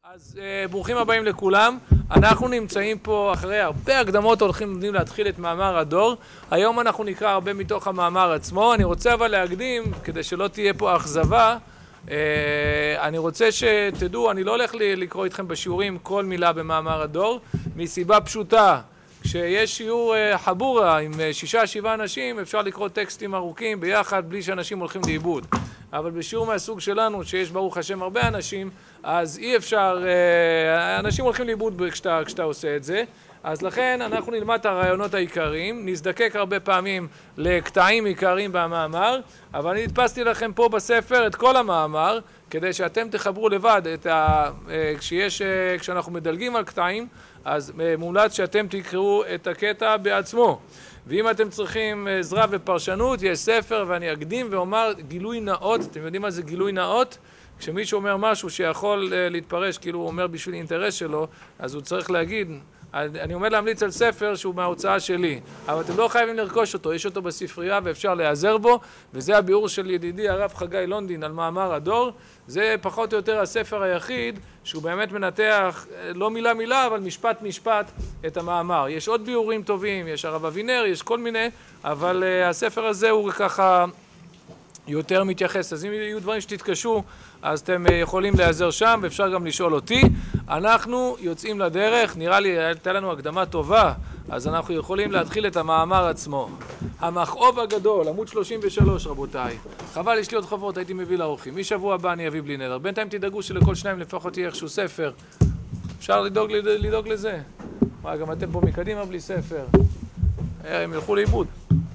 אז ברוכים הבאים לכולם. אנחנו נמצאים פה אחרי הרבה הקדמות הולכים להתחיל את מאמר הדור. היום אנחנו נקרא הרבה מתוך המאמר עצמו. אני רוצה אבל להקדים, כדי שלא תהיה פה אכזבה, אני רוצה שתדעו, אני לא הולך לקרוא איתכם בשיעורים כל מילה במאמר הדור, מסיבה פשוטה. כשיש שיעור חבורה עם 6-7 אנשים, אפשר לקרוא טקסטים ארוכים ביחד בלי שאנשים הולכים לאיבוד. אבל בשיעור מהסוג שלנו, שיש ברוך השם הרבה אנשים, אז אי אפשר, אנשים הולכים לאיבוד כשאתה עושה את זה. אז לכן אנחנו נלמד את הרעיונות העיקריים, נזדקק הרבה פעמים לקטעים עיקריים במאמר, אבל אני הדפסתי לכם פה בספר את כל המאמר, כדי שאתם תחברו לבד כשאנחנו מדלגים על קטעים, אז מומלץ שאתם תקראו את הקטע בעצמו. ואם אתם צריכים עזרה ופרשנות, יש ספר, ואני אקדים ואומר גילוי נאות. אתם יודעים מה זה גילוי נאות? כשמישהו אומר משהו שיכול להתפרש כאילו הוא אומר בשביל אינטרס שלו, אז הוא צריך להגיד, אני עומד להמליץ על ספר שהוא מההוצאה שלי, אבל אתם לא חייבים לרכוש אותו, יש אותו בספרייה ואפשר להיעזר בו, וזה הביאור של ידידי הרב חגי לונדין על מאמר הדור. זה פחות או יותר הספר היחיד שהוא באמת מנתח, לא מילה מילה, אבל משפט משפט את המאמר. יש עוד ביאורים טובים, יש הרב אבינר, יש כל מיני, אבל הספר הזה הוא ככה יותר מתייחס. אז אם יהיו דברים שתתקשו, אז אתם יכולים להיעזר שם, ואפשר גם לשאול אותי. אנחנו יוצאים לדרך, נראה לי הייתה לנו הקדמה טובה, אז אנחנו יכולים להתחיל את המאמר עצמו. המכאוב הגדול, עמוד 33 רבותיי. חבל, יש לי עוד חוברות, הייתי מביא לאורחים. משבוע הבא אני אביא בלי נדר. בינתיים תדאגו שלכל שניים לפחות יהיה איכשהו ספר. אפשר לדאוג לזה. מה, גם אתם פה מקדימה בלי ספר. הם ילכו לאיבוד.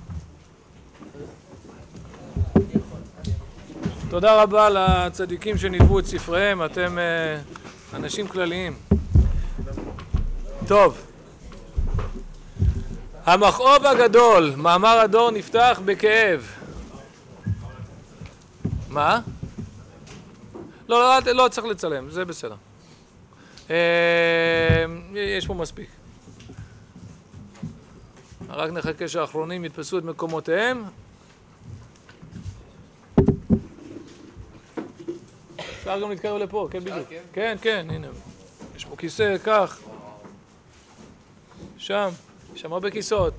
תודה רבה לצדיקים שנידבו את ספריהם, אתם אנשים כלליים. טוב. המכאוב הגדול, מאמר הדור נפתח בכאב. מה? לא צריך לצלם, זה בסדר. יש פה מספיק. רק נחכה שהאחרונים יתפסו את מקומותיהם. אפשר גם להתקרב לפה, כן בדיוק. כן, הנה. יש פה כיסא, כך. שם הרבה כיסאות.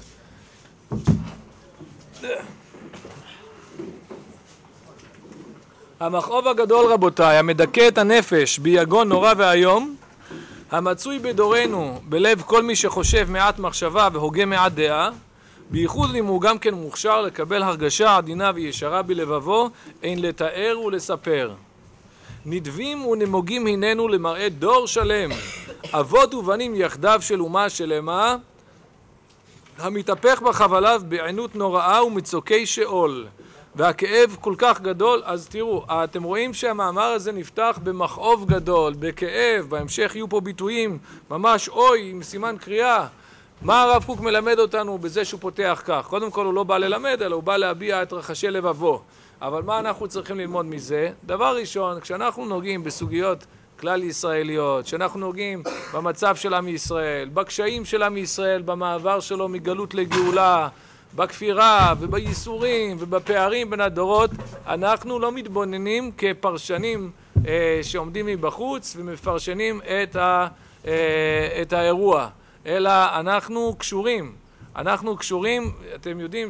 המכאוב הגדול רבותיי, המדכא את הנפש ביגון נורא והיום, המצוי בדורנו בלב כל מי שחושב מעט מחשבה והוגה מעט דעה, בייחוד אם הוא גם כן מוכשר לקבל הרגשה עדינה וישרה בלבבו, אין לתאר ולספר. נדבים ונמוגים הננו למראה דור שלם, אבות ובנים יחדיו של אומה שלמה, המתהפך בחבליו בעינות נוראה ומצוקי שאול, והכאב כל כך גדול. אז תראו, אתם רואים שהמאמר הזה נפתח במכאוב גדול, בכאב, בהמשך יהיו פה ביטויים ממש אוי עם סימן קריאה. מה הרב קוק מלמד אותנו בזה שהוא פותח כך? קודם כל הוא לא בא ללמד, אלא הוא בא להביע את רחשי לבבו. אבל מה אנחנו צריכים ללמוד מזה? דבר ראשון, כשאנחנו נוגעים בסוגיות כלל ישראליות, כשאנחנו נוגעים במצב של עם ישראל, בקשיים של עם ישראל, במעבר שלו מגלות לגאולה, בכפירה ובייסורים ובפערים בין הדורות, אנחנו לא מתבוננים כפרשנים שעומדים מבחוץ ומפרשנים את האירוע, אלא אנחנו קשורים. אנחנו קשורים, אתם יודעים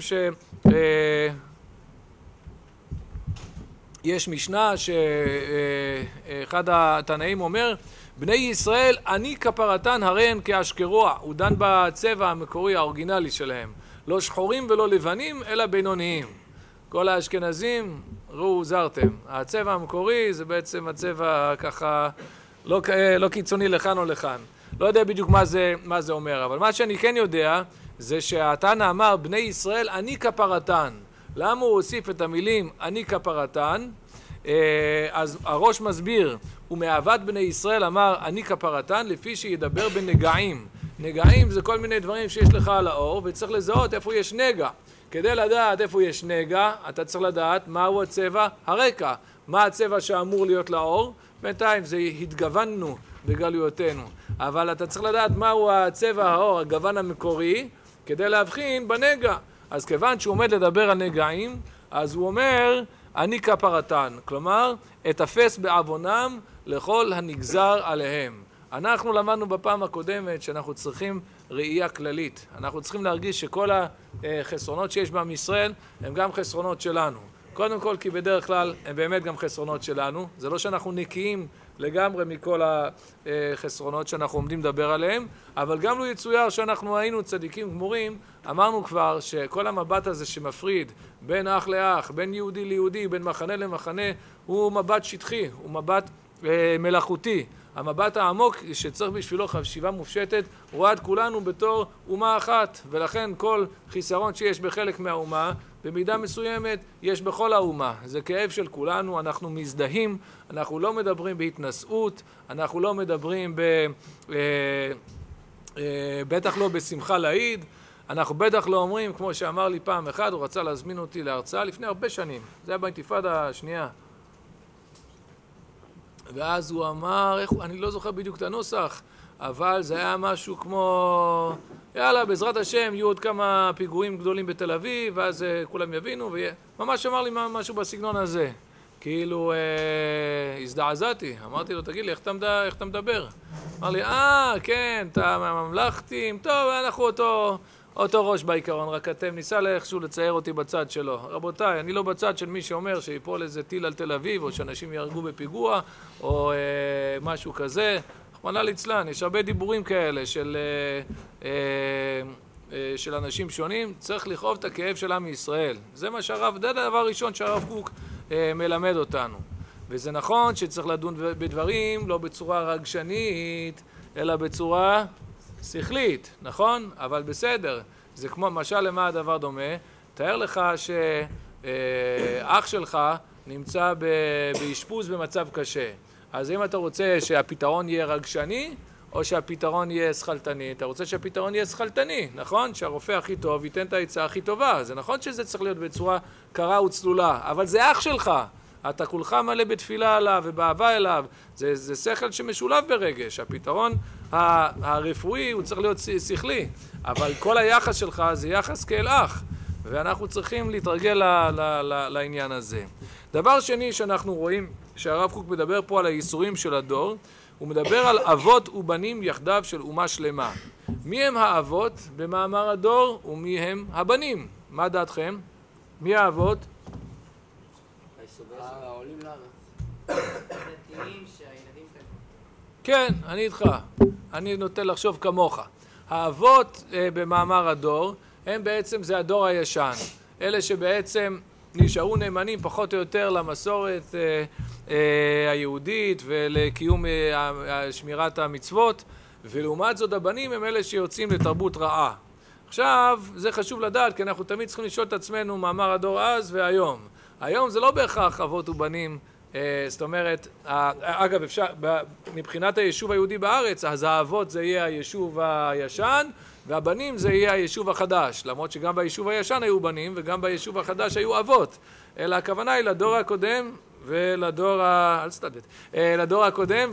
יש משנה שאחד התנאים אומר, בני ישראל אני כפרתן הרי הן כאשכרוע. הוא דן בצבע המקורי האורגינלי שלהם, לא שחורים ולא לבנים אלא בינוניים. כל האשכנזים ראו זרתם, הצבע המקורי זה בעצם הצבע ככה לא קיצוני לכאן או לכאן. לא יודע בדיוק מה זה אומר, אבל מה שאני כן יודע זה שהתנא אמר בני ישראל אני כפרתן. למה הוא הוסיף את המילים אני כפרתן? אז הראש מסביר, ומאהבת בני ישראל אמר אני כפרתן, לפי שידבר בנגעים. נגעים זה כל מיני דברים שיש לך על האור, וצריך לזהות איפה יש נגע. כדי לדעת איפה יש נגע, אתה צריך לדעת מהו הצבע הרקע, מה הצבע שאמור להיות לאור. בינתיים זה התגווננו בגלויותינו, אבל אתה צריך לדעת מהו הצבע האור, הגוון המקורי, כדי להבחין בנגע. אז כיוון שהוא עומד לדבר על נגעים, אז הוא אומר אני כפרתן, כלומר אתפס בעוונם לכל הנגזר עליהם. אנחנו למדנו בפעם הקודמת שאנחנו צריכים ראייה כללית. אנחנו צריכים להרגיש שכל החסרונות שיש בעם ישראל הם גם חסרונות שלנו. קודם כל כי בדרך כלל הם באמת גם חסרונות שלנו. זה לא שאנחנו נקיים לגמרי מכל החסרונות שאנחנו עומדים לדבר עליהם, אבל גם לא יצויר שאנחנו היינו צדיקים גמורים. אמרנו כבר שכל המבט הזה שמפריד בין אח לאח, בין יהודי ליהודי, בין מחנה למחנה, הוא מבט שטחי, הוא מבט מלאכותי. המבט העמוק שצריך בשבילו חשיבה מופשטת רואה את כולנו בתור אומה אחת, ולכן כל חיסרון שיש בחלק מהאומה במידה מסוימת יש בכל האומה. זה כאב של כולנו, אנחנו מזדהים, אנחנו לא מדברים בהתנשאות, אנחנו לא מדברים בטח לא בשמחה לעיד, אנחנו בטח לא אומרים, כמו שאמר לי פעם אחד, הוא רצה להזמין אותי להרצאה לפני הרבה שנים, זה היה באינתיפאדה השנייה, ואז הוא אמר, אני לא זוכר בדיוק את הנוסח, אבל זה היה משהו כמו, יאללה, בעזרת השם, יהיו עוד כמה פיגועים גדולים בתל אביב, ואז כולם יבינו, וממש אמר לי משהו בסגנון הזה. כאילו, הזדעזעתי. אמרתי לו, תגיד לי, איך אתה מדבר? אמר לי, כן, אתה מהממלכתים, טוב, אנחנו אותו ראש בעיקרון, רק אתם ניסה איכשהו לצייר אותי בצד שלו. רבותיי, אני לא בצד של מי שאומר שיפול איזה טיל על תל אביב, או שאנשים יהרגו בפיגוע, או משהו כזה. רחמנא ליצלן, יש הרבה דיבורים כאלה של אנשים שונים. צריך לכאוב את הכאב של עם ישראל. זה הדבר הראשון שהרב קוק מלמד אותנו. וזה נכון שצריך לדון בדברים לא בצורה רגשנית, אלא בצורה שכלית, נכון? אבל בסדר. זה כמו, משל למה הדבר דומה? תאר לך שאח שלך נמצא באשפוז במצב קשה. אז אם אתה רוצה שהפתרון יהיה רגשני, או שהפתרון יהיה שכלתני, אתה רוצה שהפתרון יהיה שכלתני, נכון? שהרופא הכי טוב ייתן את העצה הכי טובה. זה נכון שזה צריך להיות בצורה קרה וצלולה, אבל זה אח שלך. אתה כולך מלא בתפילה עליו ובאהבה אליו. זה שכל שמשולב ברגש. הפתרון הרפואי הוא צריך להיות שכלי, אבל כל היחס שלך זה יחס כאל אח, ואנחנו צריכים להתרגל לעניין הזה. דבר שני שאנחנו רואים שהרב קוק מדבר פה על הייסורים של הדור, הוא מדבר על אבות ובנים יחדיו של אומה שלמה. מי הם האבות במאמר הדור ומי הם הבנים? מה דעתכם? מי האבות? העולים לארץ. כן, אני איתך. אני נוטה לחשוב כמוך. האבות במאמר הדור הם בעצם זה הדור הישן. אלה שבעצם נשארו נאמנים פחות או יותר למסורת היהודית ולקיום שמירת המצוות, ולעומת זאת הבנים הם אלה שיוצאים לתרבות רעה. עכשיו, זה חשוב לדעת, כי אנחנו תמיד צריכים לשאול את עצמנו מאמר הדור אז והיום. היום זה לא בהכרח אבות ובנים, זאת אומרת, אגב, אפשר, מבחינת היישוב היהודי בארץ, אז האבות זה יהיה היישוב הישן, והבנים זה יהיה היישוב החדש, למרות שגם ביישוב הישן היו בנים, וגם ביישוב החדש היו אבות. אלא הכוונה היא לדור הקודם ולדור לדור הקודם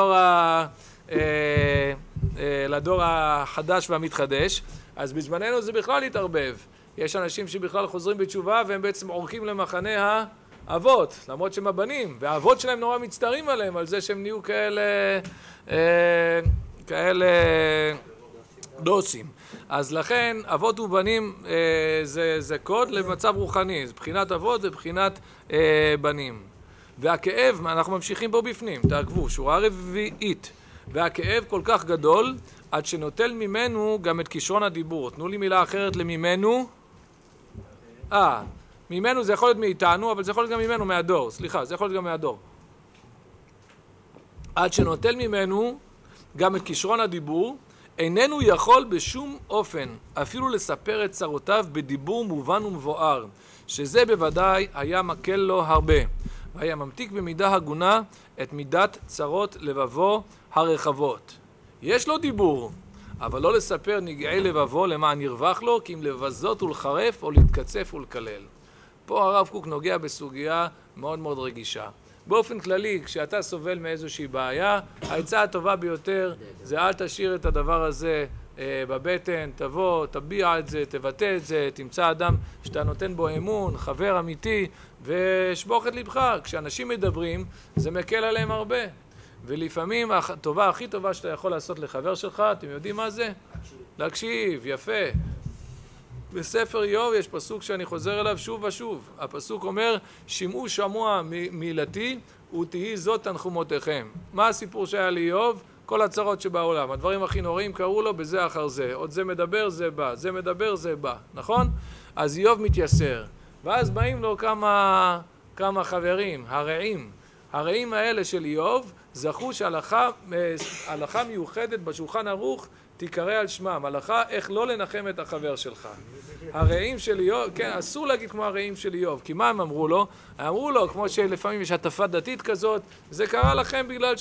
לדור החדש והמתחדש. אז בזמננו זה בכלל התערבב. יש אנשים שבכלל חוזרים בתשובה והם בעצם עורקים למחנה האבות, למרות שהם הבנים, והאבות שלהם נורא מצטערים עליהם, על זה שהם נהיו כאלה דוסים. אז לכן אבות ובנים זה קוד למצב רוחני, זה בחינת אבות ובחינת בנים. והכאב, אנחנו ממשיכים פה בפנים, תעקבו, שורה רביעית. והכאב כל כך גדול עד שנוטל ממנו גם את כישרון הדיבור. תנו לי מילה אחרת לממנו. ממנו זה יכול להיות מאיתנו, אבל זה יכול להיות גם ממנו מהדור. סליחה, זה יכול להיות גם מהדור. עד שנוטל ממנו גם את כישרון הדיבור, איננו יכול בשום אופן אפילו לספר את צרותיו בדיבור מובן ומבואר, שזה בוודאי היה מקל לו הרבה, והיה ממתיק במידה הגונה את מידת צרות לבבו הרחבות. יש לו דיבור, אבל לא לספר נגעי לבבו למען ירווח לו, כי אם לבזות ולחרף או להתקצף ולקלל. פה הרב קוק נוגע בסוגיה מאוד מאוד רגישה. באופן כללי, כשאתה סובל מאיזושהי בעיה, העצה הטובה ביותר זה אל תשאיר את הדבר הזה בבטן, תבוא, תביע את זה, תבטא את זה, תמצא אדם שאתה נותן בו אמון, חבר אמיתי, ושפוך את לבך. כשאנשים מדברים, זה מקל עליהם הרבה. ולפעמים הטובה הכי טובה שאתה יכול לעשות לחבר שלך, אתם יודעים מה זה? להקשיב, יפה. בספר איוב יש פסוק שאני חוזר אליו שוב ושוב. הפסוק אומר, שמעו שמוע מילתי ותהי זאת תנחומותיכם. מה הסיפור שהיה לאיוב? כל הצרות שבעולם, הדברים הכי נוראים קראו לו בזה אחר זה. עוד זה מדבר, זה בא. זה מדבר, זה בא. נכון? אז איוב מתייסר. ואז באים לו כמה חברים, הרעים. הרעים האלה של איוב זכו שהלכה מיוחדת בשולחן ערוך תיקרא על שמם. הלכה איך לא לנחם את החבר שלך. הרעים של איוב, כן, אסור להגיד כמו הרעים של איוב, כי מה הם אמרו לו? אמרו לו, כמו שלפעמים יש הטפה דתית כזאת, זה קרה לכם בגלל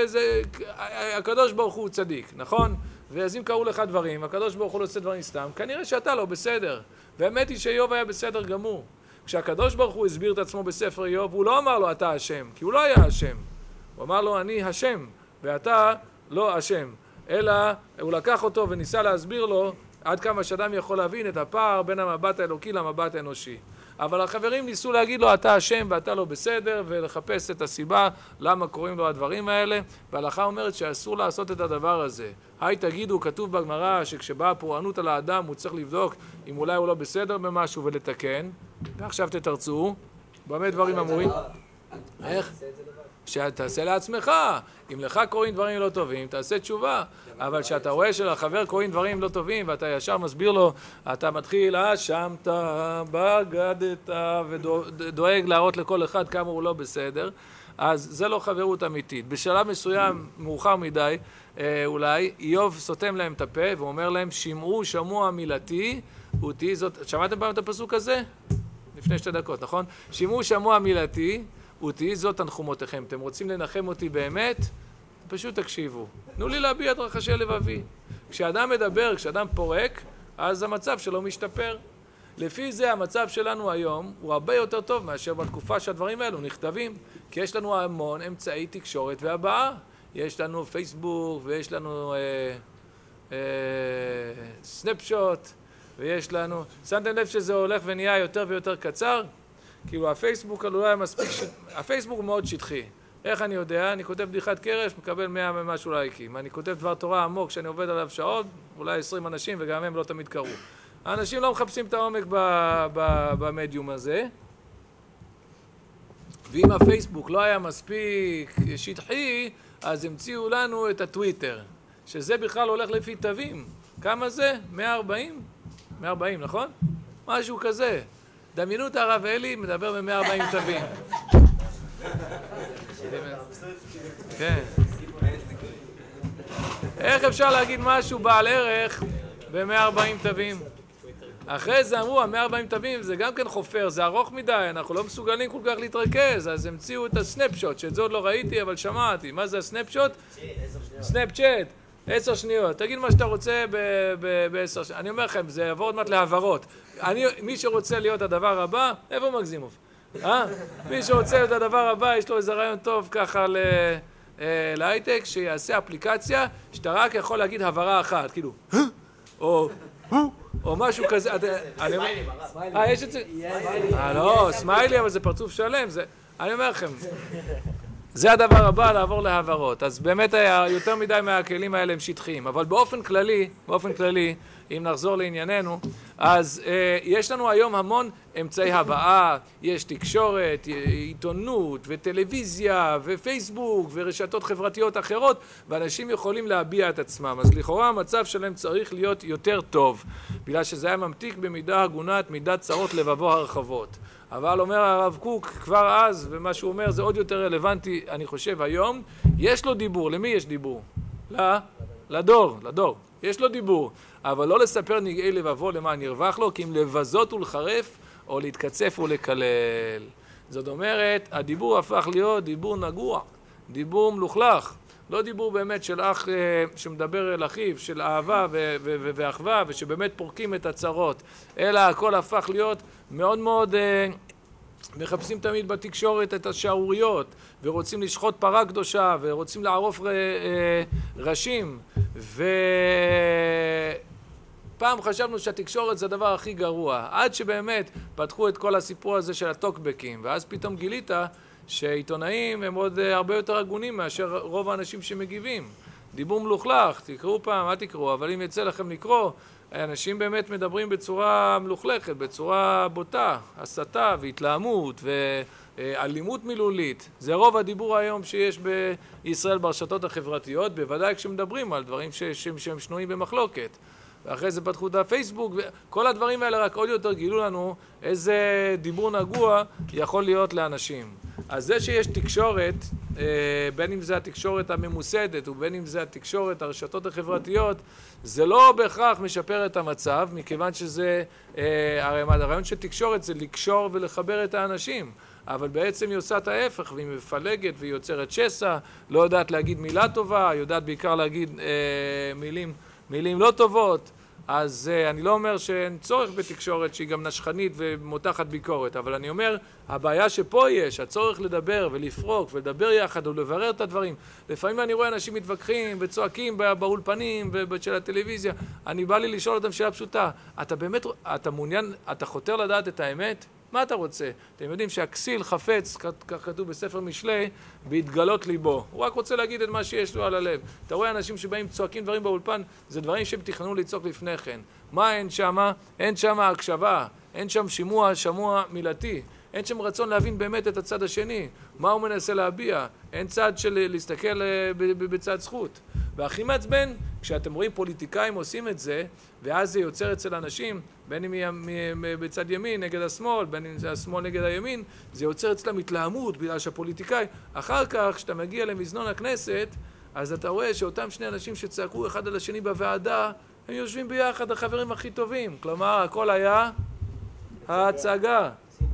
הקדוש ברוך הוא צדיק, נכון? ואז אם קראו לך דברים, הקדוש ברוך הוא לא עושה דברים סתם, כנראה שאתה לא בסדר. והאמת היא שאיוב היה בסדר גמור. כשהקדוש ברוך הוא הסביר את עצמו בספר איוב, הוא לא אמר לו אתה אשם, כי הוא לא היה אשם. הוא אמר לו אני אשם, ואתה לא אשם. אלא הוא לקח אותו וניסה להסביר לו עד כמה שאדם יכול להבין את הפער בין המבט האלוקי למבט האנושי. אבל החברים ניסו להגיד לו אתה אשם ואתה לא בסדר, ולחפש את הסיבה למה קוראים לו הדברים האלה, וההלכה אומרת שאסור לעשות את הדבר הזה. היי תגידו, כתוב בגמרא שכשבאה פורענות על האדם הוא צריך לבדוק אם אולי הוא לא בסדר במשהו ולתקן, ועכשיו תתרצו, במה דברים אמורים? איך? שתעשה לעצמך, אם לך קוראים דברים לא טובים, תעשה תשובה, אבל כשאתה רואה שלחבר קוראים דברים לא טובים ואתה ישר מסביר לו, אתה מתחיל, אשמת, בגדת, ודואג להראות לכל אחד כמה הוא לא בסדר, אז זה לא חברות אמיתית. בשלב מסוים, מאוחר מדי, אולי, איוב סותם להם את הפה ואומר להם, שמעו שמוע מילתי, ותהי זאת, שמעתם פעם את הפסוק הזה? לפני 2 דקות, נכון? שמעו שמוע מילתי, ותהי זאת תנחומותיכם. אתם רוצים לנחם אותי באמת? פשוט תקשיבו. תנו לי להביע את רחשי לבבי. כשאדם מדבר, כשאדם פורק, אז המצב שלו משתפר. לפי זה המצב שלנו היום הוא הרבה יותר טוב מאשר בתקופה שהדברים האלו נכתבים. כי יש לנו המון אמצעי תקשורת והבעה. יש לנו פייסבוק ויש לנו סנפשוט ויש לנו... שמתם לב שזה הולך ונהיה יותר ויותר קצר? כאילו הפייסבוק לא היה מספיק, הפייסבוק הוא מאוד שטחי. איך אני יודע? אני כותב בדיחת קרש, מקבל 100 ומשהו לייקים. אני כותב דבר תורה עמוק שאני עובד עליו שעות, אולי 20 אנשים וגם הם לא תמיד קראו. האנשים לא מחפשים את העומק במדיום הזה. ואם הפייסבוק לא היה מספיק שטחי, אז המציאו לנו את הטוויטר, שזה בכלל הולך לפי תווים. כמה זה? 140? 140, נכון? משהו כזה. דמיינו את הרב אלי מדבר ב-140 תווים. כן. איך אפשר להגיד משהו בעל ערך ב-140 תווים? אחרי זה אמרו, ה-140 תווים זה גם כן חופר, זה ארוך מדי, אנחנו לא מסוגלים כל כך להתרכז, אז המציאו את הסנפשוט, שאת זה עוד לא ראיתי, אבל שמעתי. מה זה הסנפשוט? סנפצ'אט. 10 שניות. תגיד מה שאתה רוצה ב-10 שניות. אני אומר לכם, זה יעבור עוד מעט להעברות. מי שרוצה להיות הדבר הבא, איפה מגזימוב? מי שרוצה להיות הדבר הבא, יש לו איזה רעיון טוב ככה להייטק, שיעשה אפליקציה, שאתה רק יכול להגיד הבהרה אחת, כאילו, או משהו כזה. סמיילי, יש את זה? לא, סמיילי, אבל זה פרצוף שלם. אני אומר לכם, זה הדבר הבא, לעבור להעברות. אז באמת היה יותר מדי מהכלים האלה הם שטחיים. אבל באופן כללי, אם נחזור לענייננו, אז יש לנו היום המון אמצעי הבאה, יש תקשורת, עיתונות וטלוויזיה ופייסבוק ורשתות חברתיות אחרות, ואנשים יכולים להביע את עצמם. אז לכאורה המצב שלהם צריך להיות יותר טוב, בגלל שזה היה ממתיק במידה הגונה את מידת צרות לבבו הרחבות. אבל אומר הרב קוק כבר אז, ומה שהוא אומר זה עוד יותר רלוונטי, אני חושב היום, יש לו דיבור. למי יש דיבור? לדור. יש לו דיבור, אבל לא לספר נגעי לבבו למען ירווח לו, כי אם לבזות ולחרף או להתקצף ולקלל. זאת אומרת, הדיבור הפך להיות דיבור נגוע, דיבור מלוכלך, לא דיבור באמת של אח שמדבר אל אחיו, של אהבה ואחווה, ושבאמת פורקים את הצרות, אלא הכל הפך להיות מאוד מאוד... מחפשים תמיד בתקשורת את השערוריות, ורוצים לשחוט פרה קדושה, ורוצים לערוף ראשים, ופעם חשבנו שהתקשורת זה הדבר הכי גרוע, עד שבאמת פתחו את כל הסיפור הזה של הטוקבקים, ואז פתאום גילית שעיתונאים הם עוד הרבה יותר הגונים מאשר רוב האנשים שמגיבים. דיבור מלוכלך, תקראו פעם, אל תקראו, אבל אם יצא לכם לקרוא, אנשים באמת מדברים בצורה מלוכלכת, בצורה בוטה, הסתה והתלהמות ואלימות מילולית. זה רוב הדיבור היום שיש בישראל ברשתות החברתיות, בוודאי כשמדברים על דברים שהם שנויים במחלוקת. ואחרי זה פתחו את הפייסבוק, וכל הדברים האלה רק עוד יותר גילו לנו איזה דיבור נגוע יכול להיות לאנשים. אז זה שיש תקשורת, בין אם זה התקשורת הממוסדת ובין אם זה התקשורת, הרשתות החברתיות, זה לא בהכרח משפר את המצב, מכיוון שזה, הרעיון של תקשורת זה לקשור ולחבר את האנשים, אבל בעצם היא עושה את ההפך, והיא מפלגת והיא יוצרת שסע, לא יודעת להגיד מילה טובה, יודעת בעיקר להגיד מילים לא טובות. אז אני לא אומר שאין צורך בתקשורת שהיא גם נשכנית ומותחת ביקורת, אבל אני אומר, הבעיה שפה יש, הצורך לדבר ולפרוק ולדבר יחד ולברר את הדברים. לפעמים אני רואה אנשים מתווכחים וצועקים באולפנים של הטלוויזיה, אני בא לי לשאול אותם שאלה פשוטה, אתה באמת, אתה מעוניין, אתה חותר לדעת את האמת? מה אתה רוצה? אתם יודעים שהכסיל חפץ, כך כתוב בספר משלי, בהתגלות ליבו. הוא רק רוצה להגיד את מה שיש לו על הלב. אתה רואה אנשים שבאים צועקים דברים באולפן, זה דברים שהם תכננו לצעוק לפני כן. מה אין שמה? אין שמה הקשבה, אין שם שמוע מילתי. אין שם רצון להבין באמת את הצד השני. מה הוא מנסה להביע? אין צד של להסתכל בצד זכות. והכי מעצבן, כשאתם רואים פוליטיקאים עושים את זה, ואז זה יוצר אצל אנשים, בין אם בצד ימין נגד השמאל, בין אם זה השמאל נגד הימין, זה יוצר אצלם התלהמות, בגלל שהפוליטיקאי, אחר כך, כשאתה מגיע למזנון הכנסת, אז אתה רואה שאותם שני אנשים שצעקו אחד על השני בוועדה, הם יושבים ביחד, החברים הכי טובים. כלומר, הכל היה ההצגה.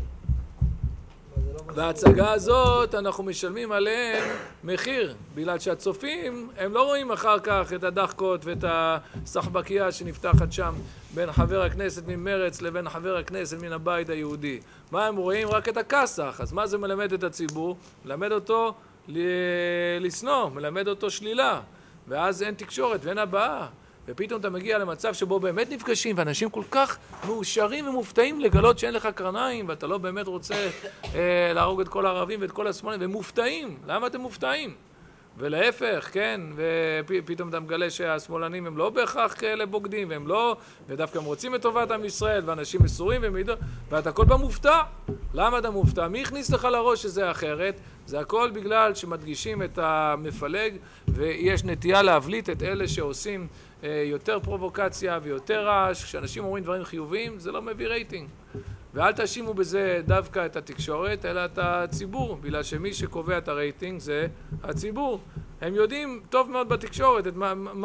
וההצגה הזאת אנחנו משלמים עליהם מחיר, בגלל שהצופים הם לא רואים אחר כך את הדחקות ואת הסחבקייה שנפתחת שם בין חבר הכנסת ממרץ לבין חבר הכנסת מן הבית היהודי. מה הם רואים? רק את הכסח. אז מה זה מלמד את הציבור? מלמד אותו לשנוא, מלמד אותו שלילה, ואז אין תקשורת ואין הבאה. ופתאום אתה מגיע למצב שבו באמת נפגשים, ואנשים כל כך מאושרים ומופתעים לגלות שאין לך קרניים, ואתה לא באמת רוצה להרוג את כל הערבים ואת כל השמאלים, והם מופתעים. למה אתם מופתעים? ולהפך, כן, ופתאום אתה מגלה שהשמאלנים הם לא בהכרח כאלה בוגדים, והם לא, ודווקא הם רוצים את טובת עם ישראל, ואנשים מסורים ואתה כל פעם מופתע. למה אתה מופתע? מי הכניס לך לראש שזה אחרת? זה הכל בגלל שמדגישים את המפלג, ויש נטייה להבליט את אלה שעושים יותר פרובוקציה ויותר רעש. כשאנשים אומרים דברים חיוביים, זה לא מביא רייטינג. ואל תאשימו בזה דווקא את התקשורת, אלא את הציבור, בגלל שמי שקובע את הרייטינג זה הציבור. הם יודעים טוב מאוד בתקשורת, את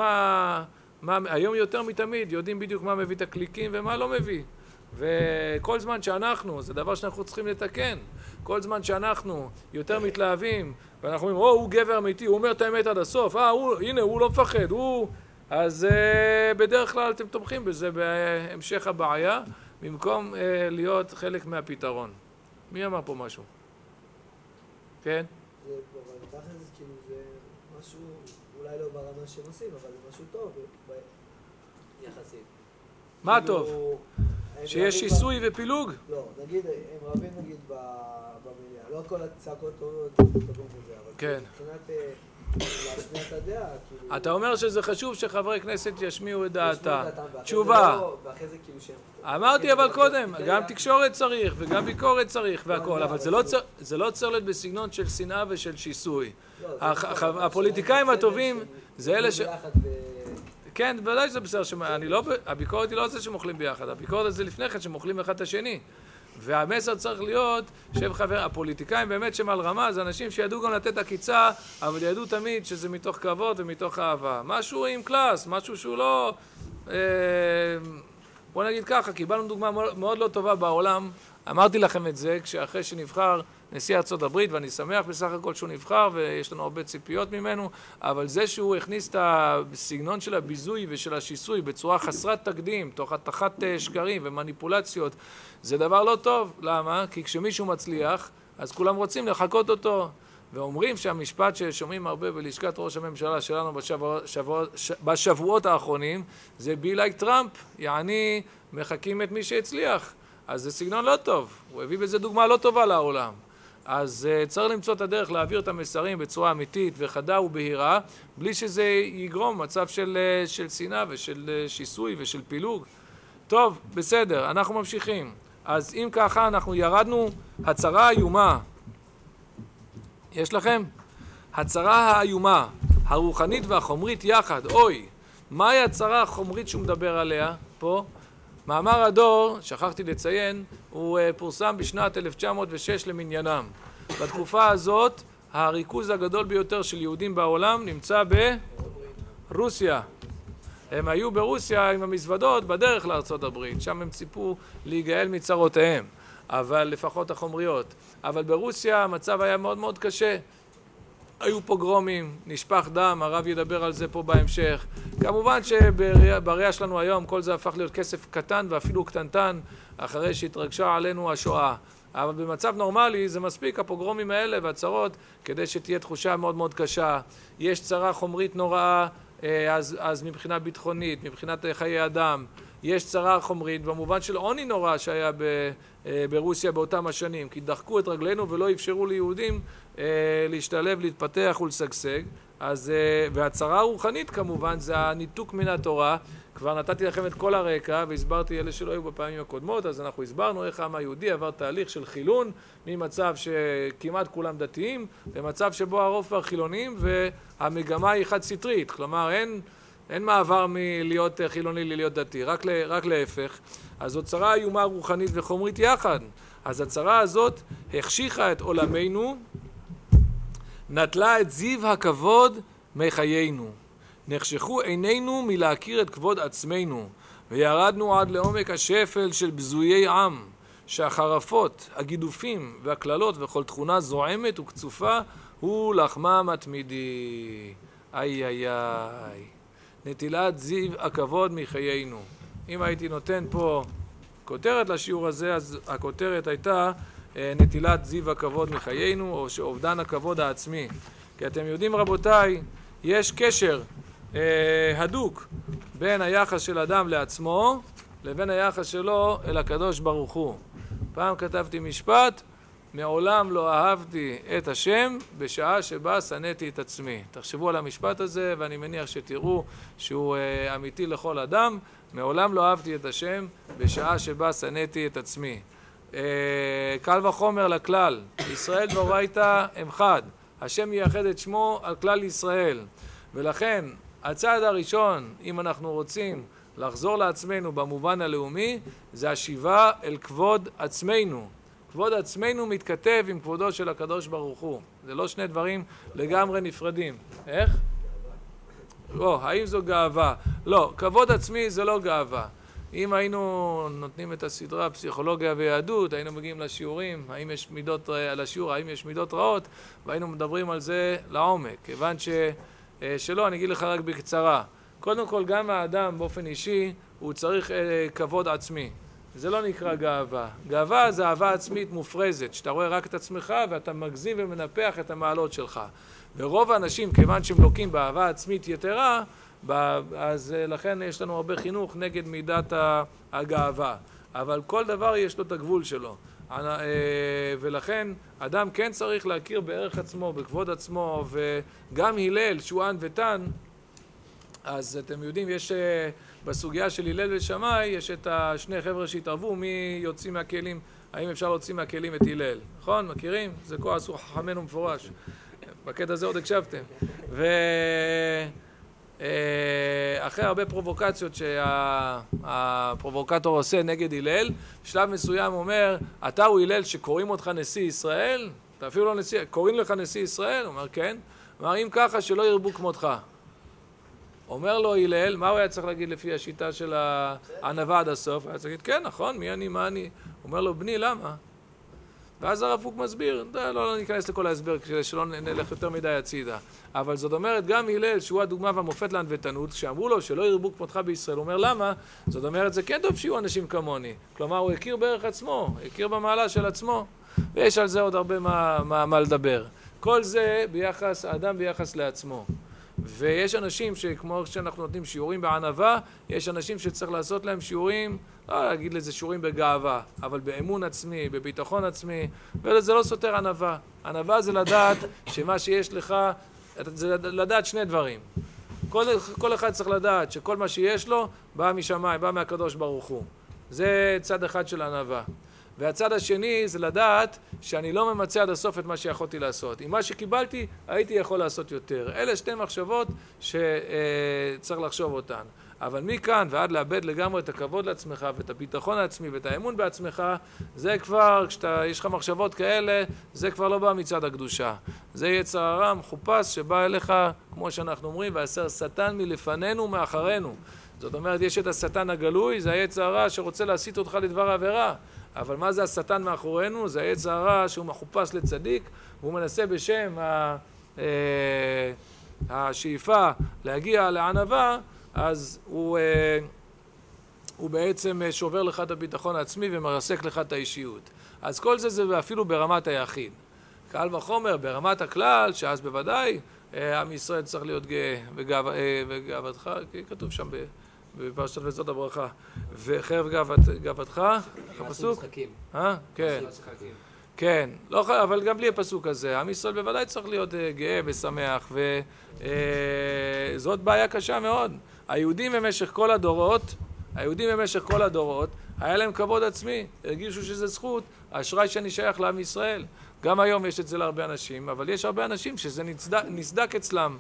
היום יותר מתמיד, יודעים בדיוק מה מביא את הקליקים ומה לא מביא. וכל זמן שאנחנו, זה דבר שאנחנו צריכים לתקן, כל זמן שאנחנו יותר מתלהבים, ואנחנו אומרים, הוא גבר אמיתי, הוא אומר את האמת עד הסוף, הנה, הוא לא מפחד, אז בדרך כלל אתם תומכים בזה בהמשך הבעיה, במקום להיות חלק מהפתרון. מי אמר פה משהו? כן? זה כאילו זה משהו, אולי לא ברמה שהם עושים, אבל זה משהו טוב, יחסית. מה טוב? שיש שיסוי ופילוג? לא, נגיד, הם רבים נגיד במליאה, לא כל הצעקות טובות בזה, אבל כן. מבחינת להשמיע את הדעה, כאילו... אתה אומר שזה חשוב שחברי כנסת ישמיעו את דעתה. תשובה. אמרתי אבל קודם, גם תקשורת צריך וגם ביקורת צריך והכל, אבל זה לא צריך להיות בסגנון של שנאה ושל שיסוי. הפוליטיקאים הטובים זה אלה ש... כן, בוודאי שזה בסדר, הביקורת היא לא זה שמוכלים ביחד, הביקורת זה לפני כן שמוכלים אחד את השני. והמסר צריך להיות הפוליטיקאים באמת שהם על רמה, זה אנשים שידעו גם לתת עקיצה, אבל ידעו תמיד שזה מתוך כבוד ומתוך אהבה. משהו עם קלאס, משהו שהוא לא... בוא נגיד ככה, קיבלנו דוגמה מאוד לא טובה בעולם, אמרתי לכם את זה, כשאחרי שנבחר נשיא ארצות הברית, ואני שמח בסך הכל שהוא נבחר, ויש לנו הרבה ציפיות ממנו, אבל זה שהוא הכניס את הסגנון של הביזוי ושל השיסוי בצורה חסרת תקדים, תוך התחת שקרים ומניפולציות, זה דבר לא טוב. למה? כי כשמישהו מצליח, אז כולם רוצים לחקות אותו. ואומרים שהמשפט ששומעים הרבה בלשכת ראש הממשלה שלנו בשבועות האחרונים, זה be like Trump, יעני מחכים את מי שהצליח. אז זה סגנון לא טוב, הוא הביא בזה דוגמה לא טובה לעולם. אז צריך למצוא את הדרך להעביר את המסרים בצורה אמיתית וחדה ובהירה, בלי שזה יגרום מצב של שנאה ושל שיסוי ושל פילוג. טוב, בסדר, אנחנו ממשיכים. אז אם ככה, אנחנו ירדנו הצרה האיומה. יש לכם? הצרה האיומה, הרוחנית והחומרית יחד. אוי, מהי הצרה החומרית שהוא מדבר עליה פה? מאמר הדור, שכחתי לציין, הוא פורסם בשנת 1906 למניינם. בתקופה הזאת, הריכוז הגדול ביותר של יהודים בעולם נמצא ברוסיה. הם היו ברוסיה עם המזוודות בדרך לארצות הברית, שם הם ציפו להיגאל מצרותיהם, אבל לפחות החומריות. אבל ברוסיה המצב היה מאוד מאוד קשה. היו פוגרומים, נשפך דם, הרב ידבר על זה פה בהמשך. כמובן שבראייה שלנו היום כל זה הפך להיות כסף קטן ואפילו קטנטן אחרי שהתרגשה עלינו השואה. אבל במצב נורמלי זה מספיק הפוגרומים האלה והצרות כדי שתהיה תחושה מאוד מאוד קשה. יש צרה חומרית נוראה, אז מבחינה ביטחונית, מבחינת חיי אדם. יש צרה חומרית במובן של עוני נורא שהיה ברוסיה באותם השנים, כי דחקו את רגלינו ולא אפשרו ליהודים להשתלב, להתפתח ולשגשג. אז, והצרה הרוחנית כמובן זה הניתוק מן התורה. כבר נתתי לכם את כל הרקע והסברתי אלה שלא היו בפעמים הקודמות, אז אנחנו הסברנו איך העם היהודי עבר תהליך של חילון ממצב שכמעט כולם דתיים למצב שבו הרוב כבר חילונים, והמגמה היא חד סטרית, כלומר אין מעבר מלהיות חילוני ללהיות דתי, רק להפך. אז זאת צרה איומה רוחנית וחומרית יחד. אז הצרה הזאת החשיכה את עולמנו, נטלה את זיו הכבוד מחיינו. נחשכו עינינו מלהכיר את כבוד עצמנו, וירדנו עד לעומק השפל של בזויי עם, שהחרפות, הגידופים והכללות וכל תכונה זועמת וקצופה הוא לחמם התמידי. איי איי איי. נטילת זיו הכבוד מחיינו. אם הייתי נותן פה כותרת לשיעור הזה, אז הכותרת הייתה נטילת זיו הכבוד מחיינו, או שאובדן הכבוד העצמי. כי אתם יודעים רבותיי, יש קשר הדוק בין היחס של אדם לעצמו לבין היחס שלו אל הקדוש ברוך הוא. פעם כתבתי משפט, מעולם לא אהבתי את השם בשעה שבה שנאתי את עצמי. תחשבו על המשפט הזה ואני מניח שתראו שהוא אמיתי לכל אדם. מעולם לא אהבתי את השם בשעה שבה שנאתי את עצמי. קל וחומר לכלל, ישראל ואורייתא הם חד. השם ייחד את שמו על כלל ישראל. ולכן הצעד הראשון, אם אנחנו רוצים לחזור לעצמנו במובן הלאומי, זה השיבה אל כבוד עצמנו. כבוד עצמנו מתכתב עם כבודו של הקדוש ברוך הוא. זה לא שני דברים לגמרי נפרדים. איך? לא, האם זו גאווה? לא, כבוד עצמי זה לא גאווה. אם היינו נותנים את הסדרה פסיכולוגיה ויהדות, היינו מגיעים לשיעורים, האם יש מידות רעות, והיינו מדברים על זה לעומק. כיוון שלא, אני אגיד לך רק בקצרה. קודם כל, גם האדם באופן אישי, הוא צריך כבוד עצמי. זה לא נקרא גאווה. גאווה זה אהבה עצמית מופרזת, שאתה רואה רק את עצמך ואתה מגזים ומנפח את המעלות שלך. ורוב האנשים, כיוון שהם לוקים באהבה עצמית יתרה, אז לכן יש לנו הרבה חינוך נגד מידת הגאווה. אבל כל דבר יש לו את הגבול שלו. ולכן אדם כן צריך להכיר בערך עצמו, בכבוד עצמו, וגם הלל, שוען ותן, אז אתם יודעים, יש בסוגיה של הלל ושמאי, יש את השני חבר'ה שהתערבו, מי יוצאים מהכלים, האם אפשר להוציא מהכלים את הלל, נכון? מכירים? זה כה עשו חכמנו מפורש. בקטע הזה עוד הקשבתם. אחרי הרבה פרובוקציות שהפרובוקטור עושה נגד הלל, בשלב מסוים אומר, אתה הוא הלל שקוראים אותך נשיא ישראל? אתה אפילו לא נשיא, קוראים לך נשיא ישראל? הוא אומר, כן. אומר, אם ככה שלא ירבו כמותך. אומר לו הלל, מה הוא היה צריך להגיד לפי השיטה של הענווה עד הסוף? היה צריך להגיד, כן, נכון, מי אני, מה אני? אומר לו, בני, למה? ואז הרב קוק מסביר, לא ניכנס לכל ההסבר כדי שלא נלך יותר מדי הצידה. אבל זאת אומרת, גם הלל, שהוא הדוגמה והמופת לענוותנות, כשאמרו לו שלא ירבו כמותך בישראל, הוא אומר, למה? זאת אומרת, זה כן טוב שיהיו אנשים כמוני. כלומר, הוא הכיר בערך עצמו, הכיר במעלה של עצמו, ויש על זה עוד הרבה מה לדבר. כל זה ביחס, האדם ביחס לעצמו. ויש אנשים שכמו שאנחנו נותנים שיעורים בענווה, יש אנשים שצריך לעשות להם שיעורים, לא להגיד לזה שיעורים בגאווה, אבל באמון עצמי, בביטחון עצמי, וזה לא סותר ענווה. ענווה זה לדעת שמה שיש לך, זה לדעת שני דברים. כל אחד צריך לדעת שכל מה שיש לו בא משמיים, בא מהקדוש ברוך הוא. זה צד אחד של ענווה. והצד השני זה לדעת שאני לא ממצא עד הסוף את מה שיכולתי לעשות. עם מה שקיבלתי הייתי יכול לעשות יותר. אלה שתי מחשבות שצריך לחשוב אותן. אבל מכאן ועד לאבד לגמרי את הכבוד לעצמך ואת הביטחון העצמי ואת האמון בעצמך, זה כבר, יש לך מחשבות כאלה, זה כבר לא בא מצד הקדושה. זה יצר הרע מחופש שבא אליך, כמו שאנחנו אומרים, והסר שטן מלפנינו מאחרינו. זאת אומרת, יש את השטן הגלוי, זה היצר הרע שרוצה להסית אותך לדבר עבירה. אבל מה זה השטן מאחורינו? זה היצר הרע שהוא מחופש לצדיק, והוא מנסה בשם השאיפה להגיע לענווה, אז הוא בעצם שובר לך את הביטחון העצמי ומרסק לך את האישיות. אז כל זה אפילו ברמת היחיד. קל וחומר, ברמת הכלל, שאז בוודאי עם ישראל צריך להיות גאה וגאוותך, כי כתוב שם בפרשת וזאת הברכה, וחרב גאוותך, הפסוק? כן. כן, לא, אבל גם בלי הפסוק הזה, עם ישראל בוודאי צריך להיות גאה ושמח, וזאת בעיה קשה מאוד. היהודים במשך כל הדורות, היה להם כבוד עצמי, הרגישו שזה זכות, האשראי שאני שייך לעם ישראל. גם היום יש את זה להרבה אנשים, אבל יש הרבה אנשים שזה נסדק אצלם,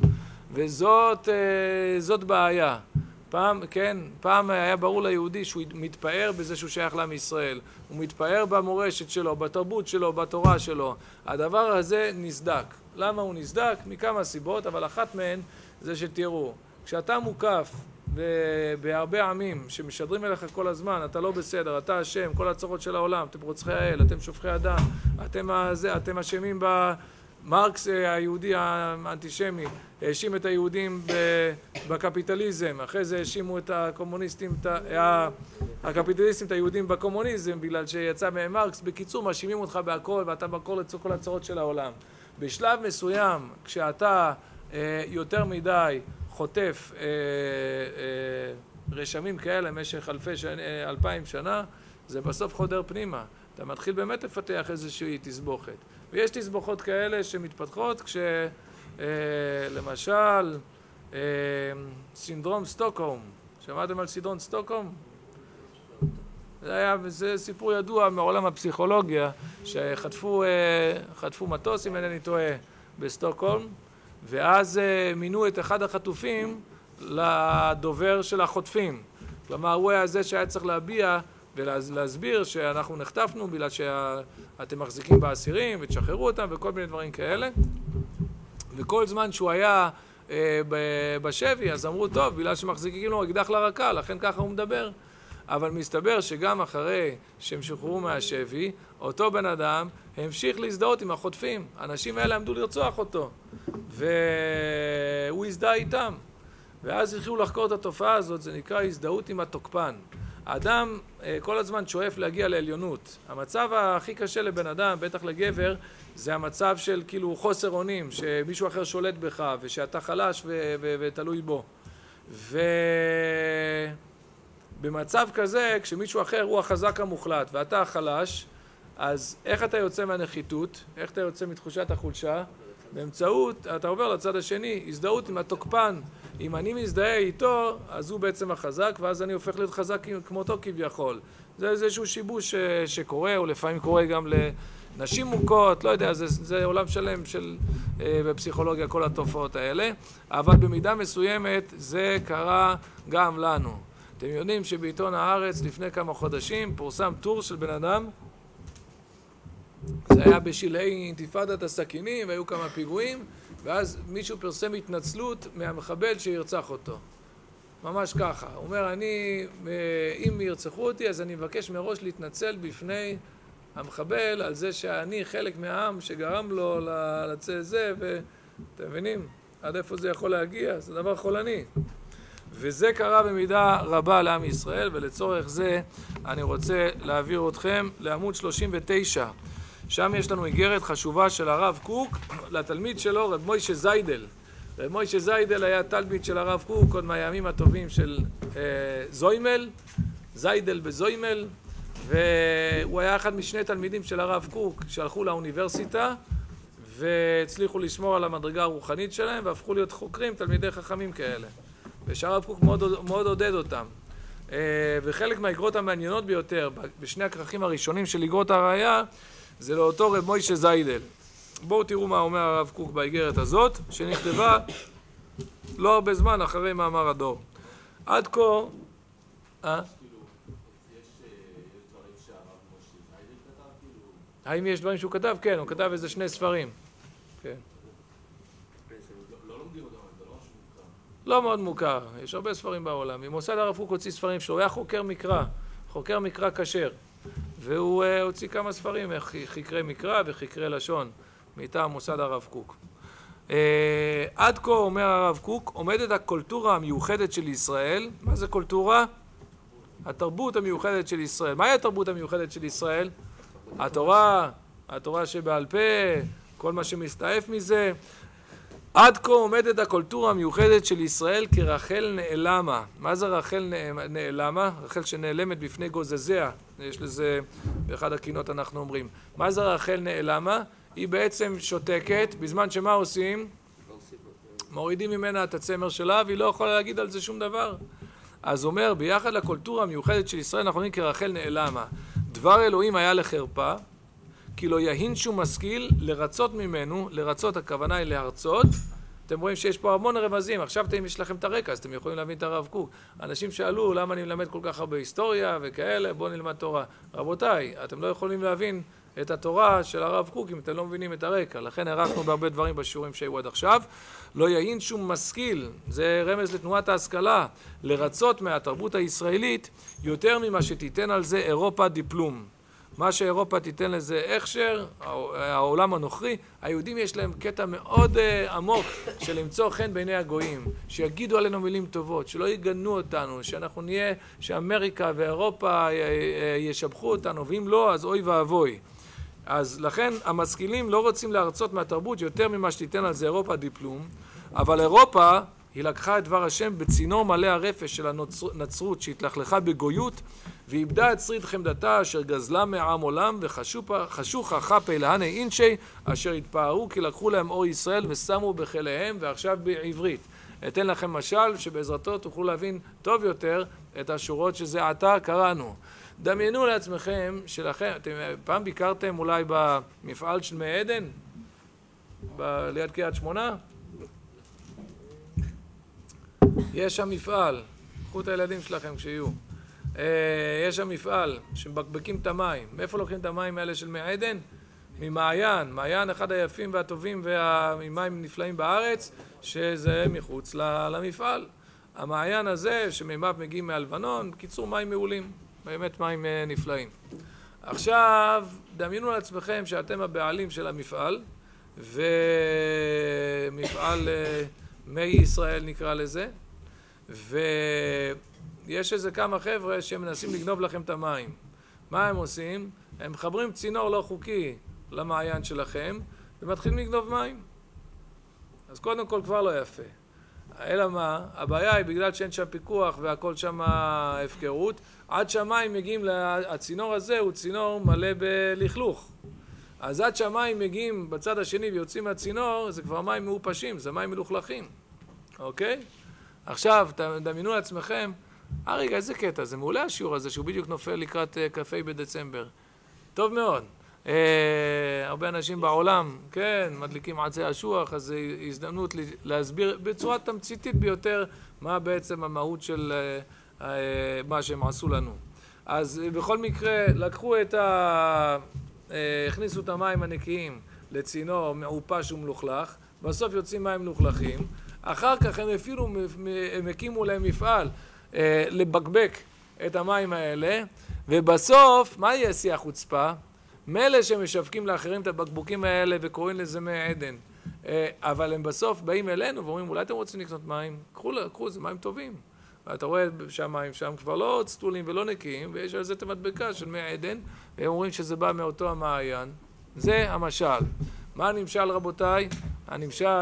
וזאת בעיה. פעם היה ברור ליהודי שהוא מתפאר בזה שהוא שייך לעם ישראל, הוא מתפאר במורשת שלו, בתרבות שלו, בתורה שלו. הדבר הזה נסדק. למה הוא נסדק? מכמה סיבות, אבל אחת מהן זה שתראו, כשאתה מוקף בהרבה עמים שמשדרים אליך כל הזמן, אתה לא בסדר, אתה אשם, כל הצרות של העולם, אתם רוצחי האל, אתם שופכי אדם, אתם אשמים מרקס היהודי האנטישמי האשים את היהודים בקפיטליזם, אחרי זה האשימו את הקפיטליסטים את היהודים בקומוניזם בגלל שיצא ממרקס. בקיצור, מאשימים אותך בהכל ואתה בכל כל הצרות של העולם. בשלב מסוים, כשאתה יותר מדי חוטף רשמים כאלה במשך 2000 שנה, זה בסוף חודר פנימה. אתה מתחיל באמת לפתח איזושהי תסבוכת. ויש תסבוכות כאלה שמתפתחות למשל, סינדרום סטוקהולם. שמעתם על סינדרום סטוקהולם? זה סיפור ידוע מעולם הפסיכולוגיה, שחטפו מטוס, אם אינני טועה, בסטוקהולם, ואז מינו את אחד החטופים לדובר של החוטפים. כלומר, הוא היה זה שהיה צריך להביע ולהסביר שאנחנו נחטפנו בגלל שאתם מחזיקים באסירים ותשחררו אותם וכל מיני דברים כאלה. וכל זמן שהוא היה בשבי, אז אמרו, טוב, בגלל שמחזיקים לו אקדח לרקה, לכן ככה הוא מדבר. אבל מסתבר שגם אחרי שהם שוחררו מהשבי, אותו בן אדם המשיך להזדהות עם החוטפים. האנשים האלה עמדו לרצוח אותו, והוא הזדהה איתם. ואז התחילו לחקור את התופעה הזאת, זה נקרא הזדהות עם התוקפן. האדם כל הזמן שואף להגיע לעליונות. המצב הכי קשה לבן אדם, בטח לגבר, זה המצב של כאילו חוסר אונים, שמישהו אחר שולט בך ושאתה חלש ותלוי בו. ובמצב כזה, כשמישהו אחר הוא החזק המוחלט ואתה החלש, אז איך אתה יוצא מהנחיתות? איך אתה יוצא מתחושת החולשה? באמצעות, אתה עובר לצד השני, הזדהות עם התוקפן. אם אני מזדהה איתו, אז הוא בעצם החזק, ואז אני הופך להיות חזק כמותו כביכול. זה איזשהו שיבוש שקורה, או לפעמים קורה גם לנשים מוכות, לא יודע, זה עולם שלם של בפסיכולוגיה, כל התופעות האלה, אבל במידה מסוימת זה קרה גם לנו. אתם יודעים שבעיתון הארץ לפני כמה חודשים פורסם טור של בן אדם, זה היה בשלהי אינתיפאדת הסכינים, והיו כמה פיגועים, ואז מישהו פרסם התנצלות מהמחבל שירצח אותו. ממש ככה. הוא אומר, אם ירצחו אותי, אז אני מבקש מראש להתנצל בפני המחבל על זה שאני חלק מהעם שגרם לו לצאת זה, ואתם מבינים? עד איפה זה יכול להגיע? זה דבר חולני. וזה קרה במידה רבה לעם ישראל, ולצורך זה אני רוצה להעביר אתכם לעמוד 39. שם יש לנו איגרת חשובה של הרב קוק לתלמיד שלו, רב מוישה זיידל. רב מוישה זיידל היה תלמיד של הרב קוק עוד מהימים הטובים של זוימל, זיידל בזוימל, והוא היה אחד משני תלמידים של הרב קוק שהלכו לאוניברסיטה והצליחו לשמור על המדרגה הרוחנית שלהם והפכו להיות חוקרים, תלמידי חכמים כאלה. ושהרב קוק מאוד עודד אותם. וחלק מהאגרות המעניינות ביותר בשני הכרכים הראשונים של אגרות הראייה זה לאותו רב מוישה זיידל. בואו תראו מה אומר הרב קוק באגרת הזאת, שנכתבה לא הרבה זמן אחרי מאמר הדור. עד כה... האם יש דברים שהוא כתב? כן, הוא כתב איזה 2 ספרים. כן. לא מאוד מוכר, יש הרבה ספרים בעולם. ממוסד הרב קוק הוציא ספרים שלו, הוא היה חוקר מקרא כשר. והוא הוציא כמה ספרים, חקרי מקרא וחקרי לשון, מטעם מוסד הרב קוק. עד כה, אומר הרב קוק, עומדת הקולטורה המיוחדת של ישראל. מה זה קולטורה? התרבות המיוחדת של ישראל. מהי התרבות המיוחדת של ישראל? התורה שבעל פה, כל מה שמסתעף מזה. עד כה עומדת הקולטורה המיוחדת של ישראל כרחל נעלמה. מה זה רחל נעלמה? רחל שנעלמת בפני גוזזיה. יש לזה, באחד הקינות אנחנו אומרים. מה זה רחל נעלמה? היא בעצם שותקת, בזמן שמה עושים? מורידים ממנה את הצמר שלה, והיא לא יכולה להגיד על זה שום דבר. אז אומר, ביחד לקולטורה המיוחדת של ישראל אנחנו אומרים כרחל נעלמה. דבר אלוהים היה לחרפה, כי לא יהין שום משכיל לרצות ממנו, לרצות הכוונה היא להרצות. אתם רואים שיש פה המון רמזים, עכשיו אם יש לכם את הרקע, אז אתם יכולים להבין את הרב קוק. אנשים שאלו למה אני מלמד כל כך הרבה היסטוריה וכאלה, בואו נלמד תורה. רבותיי, אתם לא יכולים להבין את התורה של הרב קוק אם אתם לא מבינים את הרקע. לכן ערכנו בהרבה דברים בשיעורים שהיו עד עכשיו. לא יהין שום משכיל, זה רמז לתנועת ההשכלה, לרצות מהתרבות הישראלית יותר ממה שתיתן על זה אירופה דיפלום. מה שאירופה תיתן לזה הכשר, העולם הנוכרי, היהודים יש להם קטע מאוד עמוק של למצוא חן בעיני הגויים, שיגידו עלינו מילים טובות, שלא יגנו אותנו, שאנחנו נהיה, שאמריקה ואירופה ישבחו אותנו, ואם לא, אז אוי ואבוי. אז לכן המשכילים לא רוצים להרצות מהתרבות יותר ממה שתיתן על זה אירופה דיפלום, אבל אירופה היא לקחה את דבר השם בצינור מלא הרפש של הנצרות שהתלכלכה בגויות ואיבדה את שריד חמדתה אשר גזלה מעם עולם וחשוכה חפה להנה אינשי אשר התפארו כי לקחו להם אור ישראל ושמו בחליהם. ועכשיו בעברית אתן לכם משל שבעזרתו תוכלו להבין טוב יותר את השורות שזה עתה קראנו. דמיינו לעצמכם שלכם, אתם פעם ביקרתם אולי במפעל של מי עדן ליד קריית שמונה? יש שם מפעל, קחו את הילדים שלכם כשיהיו. יש שם מפעל שמבקבקים את המים. מאיפה לוקחים את המים האלה של מי עדן? ממעיין. מעיין אחד היפים והטובים והמים נפלאים בארץ, שזה מחוץ למפעל. המעיין הזה שמימיו מגיעים מהלבנון, בקיצור מים מעולים, באמת מים נפלאים. עכשיו דמיינו לעצמכם שאתם הבעלים של המפעל, ומפעל מי ישראל נקרא לזה, ויש איזה כמה חבר'ה שמנסים לגנוב לכם את המים. מה הם עושים? הם מחברים צינור לא חוקי למעיין שלכם ומתחילים לגנוב מים. אז קודם כל כבר לא יפה. אלא מה? הבעיה היא בגלל שאין שם פיקוח והכל שם הפקרות, עד שהמים מגיעים, הצינור הזה הוא צינור מלא בלכלוך. אז עד שהמים מגיעים בצד השני ויוצאים מהצינור, זה כבר מים מאופשים, זה מים מלוכלכים. אוקיי? עכשיו, דמיינו לעצמכם, רגע, איזה קטע, זה מעולה השיעור הזה, שהוא בדיוק נופל לקראת קפה בדצמבר. טוב מאוד. הרבה אנשים בעולם, כן, מדליקים עצי אשוח, אז זו הזדמנות להסביר בצורה תמציתית ביותר מה בעצם המהות של מה שהם עשו לנו. אז בכל מקרה, לקחו הכניסו את המים הנקיים לצינור מעופש ומלוכלך, בסוף יוצאים מים מלוכלכים, אחר כך הם הקימו להם מפעל לבקבק את המים האלה, ובסוף, מה יהיה שיא החוצפה? מילא שמשווקים לאחרים את הבקבוקים האלה וקוראים לזה מי עדן, אבל הם בסוף באים אלינו ואומרים, אולי אתם רוצים לקנות מים? קחו, זה מים טובים. ואתה רואה שהמים שם כבר לא סטולים ולא נקיים, ויש על זה את המדבקה של מי עדן, והם אומרים שזה בא מאותו המעיין. זה המשל. מה הנמשל רבותיי? הנמשל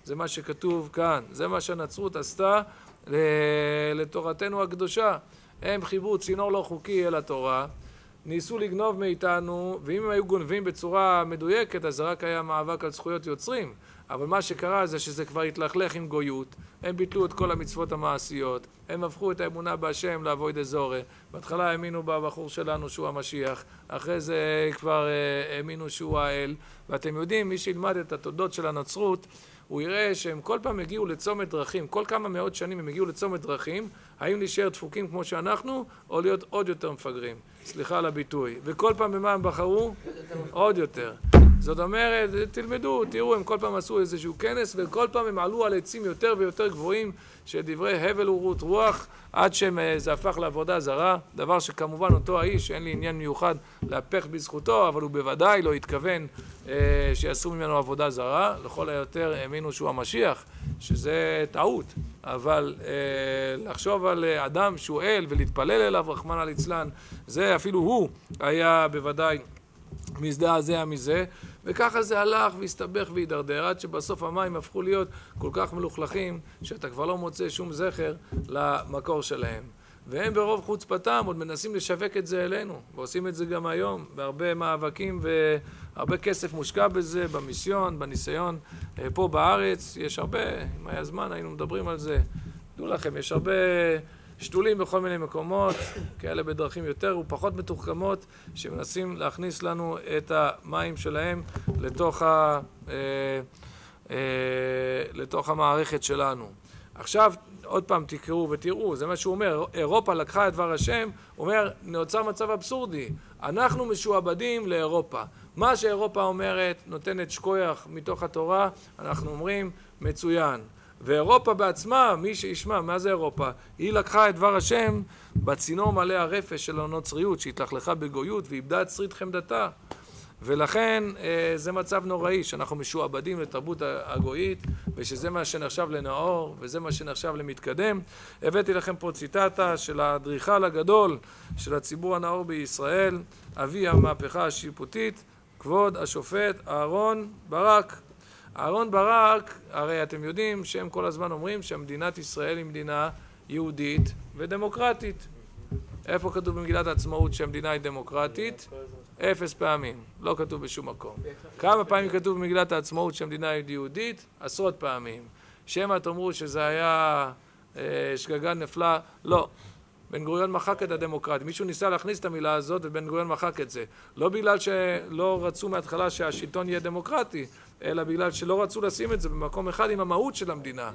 זה מה שכתוב כאן, זה מה שהנצרות עשתה לתורתנו הקדושה. הם חיברו צינור לא חוקי אל התורה, ניסו לגנוב מאיתנו, ואם הם היו גונבים בצורה מדויקת, אז זה רק היה מאבק על זכויות יוצרים. אבל מה שקרה זה שזה כבר התלכלך עם גויות, הם ביטלו את כל המצוות המעשיות, הם הפכו את האמונה בהשם לעבוד אזורי. בהתחלה האמינו בבחור שלנו שהוא המשיח, אחרי זה כבר האמינו שהוא האל, ואתם יודעים, מי שילמד את התולדות של הנצרות, הוא יראה שהם כל פעם הגיעו לצומת דרכים, כל כמה מאות שנים הם הגיעו לצומת דרכים, האם להישאר דפוקים כמו שאנחנו, או להיות עוד יותר מפגרים. סליחה על הביטוי. וכל פעם במה הם בחרו? עוד יותר. זאת אומרת, תלמדו, תראו, הם כל פעם עשו איזשהו כנס, וכל פעם הם עלו על עצים יותר ויותר גבוהים, שדברי הבל ורות רוח, עד שזה הפך לעבודה זרה, דבר שכמובן אותו האיש, אין לי עניין מיוחד להפך בזכותו, אבל הוא בוודאי לא התכוון שיעשו ממנו עבודה זרה, לכל היותר האמינו שהוא המשיח, שזה טעות, אבל לחשוב על אדם שהוא אל ולהתפלל אליו רחמנא ליצלן, זה אפילו הוא היה בוודאי מזדעזע מזה, וככה זה הלך והסתבך והידרדר, עד שבסוף המים הפכו להיות כל כך מלוכלכים, שאתה כבר לא מוצא שום זכר למקור שלהם. והם ברוב חוצפתם עוד מנסים לשווק את זה אלינו, ועושים את זה גם היום, בהרבה מאבקים והרבה כסף מושקע בזה, במיסיון, בניסיון. פה בארץ יש הרבה, אם היה זמן היינו מדברים על זה. דעו לכם, יש הרבה שתולים בכל מיני מקומות, כאלה בדרכים יותר ופחות מתוחכמות, שמנסים להכניס לנו את המים שלהם לתוך המערכת שלנו. עכשיו, עוד פעם תקראו ותראו, זה מה שהוא אומר, אירופה לקחה את דבר השם, הוא אומר, נוצר מצב אבסורדי, אנחנו משועבדים לאירופה. מה שאירופה אומרת, נותנת שכוח מתוך התורה, אנחנו אומרים, מצוין. ואירופה בעצמה, מי שישמע, מה זה אירופה? היא לקחה את דבר השם בצינור מלא הרפש של הנוצריות, שהתלכלכה בגויות ואיבדה את שריד חמדתה. ולכן זה מצב נוראי, שאנחנו משועבדים לתרבות הגויית, ושזה מה שנחשב לנאור, וזה מה שנחשב למתקדם. הבאתי לכם פה ציטטה של האדריכל הגדול של הציבור הנאור בישראל, אבי המהפכה השיפוטית, כבוד השופט אהרון ברק. אהרון ברק, הרי אתם יודעים שהם כל הזמן אומרים שמדינת ישראל היא מדינה יהודית ודמוקרטית. איפה כתוב במגילת העצמאות שהמדינה היא דמוקרטית? 0 פעמים, לא כתוב בשום מקום. כמה פעמים כתוב במגילת העצמאות שהמדינה היא יהודית? 10 פעמים. שמא תאמרו שזה היה שגגה נפלא? לא. בן גוריון מחק את הדמוקרטיה. מישהו ניסה להכניס את המילה הזאת ובן גוריון מחק את זה. לא בגלל שלא רצו מההתחלה שהשלטון יהיה דמוקרטי, אלא בגלל שלא רצו לשים את זה במקום אחד עם המהות של המדינה.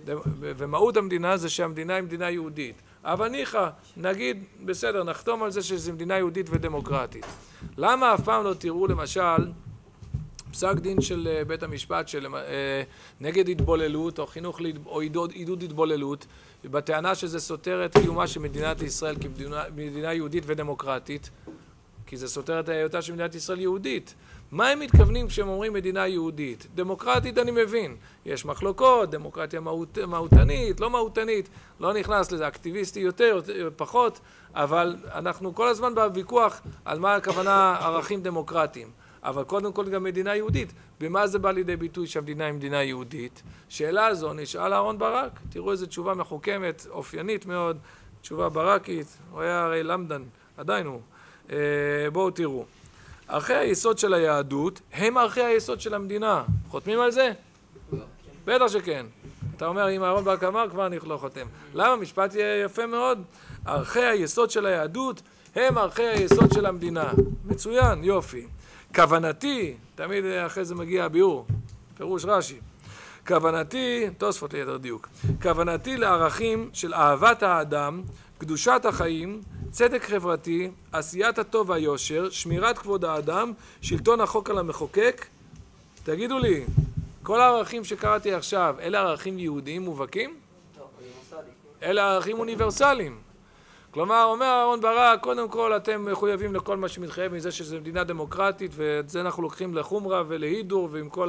ומהות המדינה זה שהמדינה היא מדינה יהודית. אבל ניחא, נגיד, בסדר, נחתום על זה שזו מדינה יהודית ודמוקרטית. למה אף פעם לא תראו למשל פסק דין של בית המשפט נגד התבוללות או חינוך או עידוד התבוללות, בטענה שזה סותר את קיומה של מדינת ישראל כמדינה יהודית ודמוקרטית, כי זה סותר את היותה של מדינת ישראל יהודית. מה הם מתכוונים כשהם אומרים מדינה יהודית? דמוקרטית אני מבין, יש מחלוקות, דמוקרטיה מהותנית, לא מהותנית, לא נכנס לזה, אקטיביסטי יותר, פחות, אבל אנחנו כל הזמן בוויכוח על מה הכוונה ערכים דמוקרטיים. אבל קודם כל גם מדינה יהודית. במה זה בא לידי ביטוי שהמדינה היא מדינה יהודית? שאלה הזו נשאל אהרון ברק. תראו איזו תשובה מחוכמת, אופיינית מאוד, תשובה ברקית. הוא היה הרי למדן, עדיין הוא. בואו תראו. ערכי היסוד של היהדות הם ערכי היסוד של המדינה. חותמים על זה? בטח שכן. אתה אומר, אם אהרון ברק אמר, כבר אני לא חותם. למה? משפט יפה מאוד. ערכי היסוד של היהדות הם ערכי היסוד של המדינה. מצוין, יופי. כוונתי, תמיד אחרי זה מגיע הביאור, פירוש רש"י. כוונתי, תוספות ליתר דיוק, כוונתי לערכים של אהבת האדם, קדושת החיים, צדק חברתי, עשיית הטוב והיושר, שמירת כבוד האדם, שלטון החוק על המחוקק. תגידו לי, כל הערכים שקראתי עכשיו, אלה ערכים יהודיים מובהקים? אלה ערכים אוניברסליים. כלומר, אומר אהרון ברק, קודם כל אתם מחויבים לכל מה שמתחייב מזה שזו מדינה דמוקרטית, ואת זה אנחנו לוקחים לחומרה ולהידור ועם כל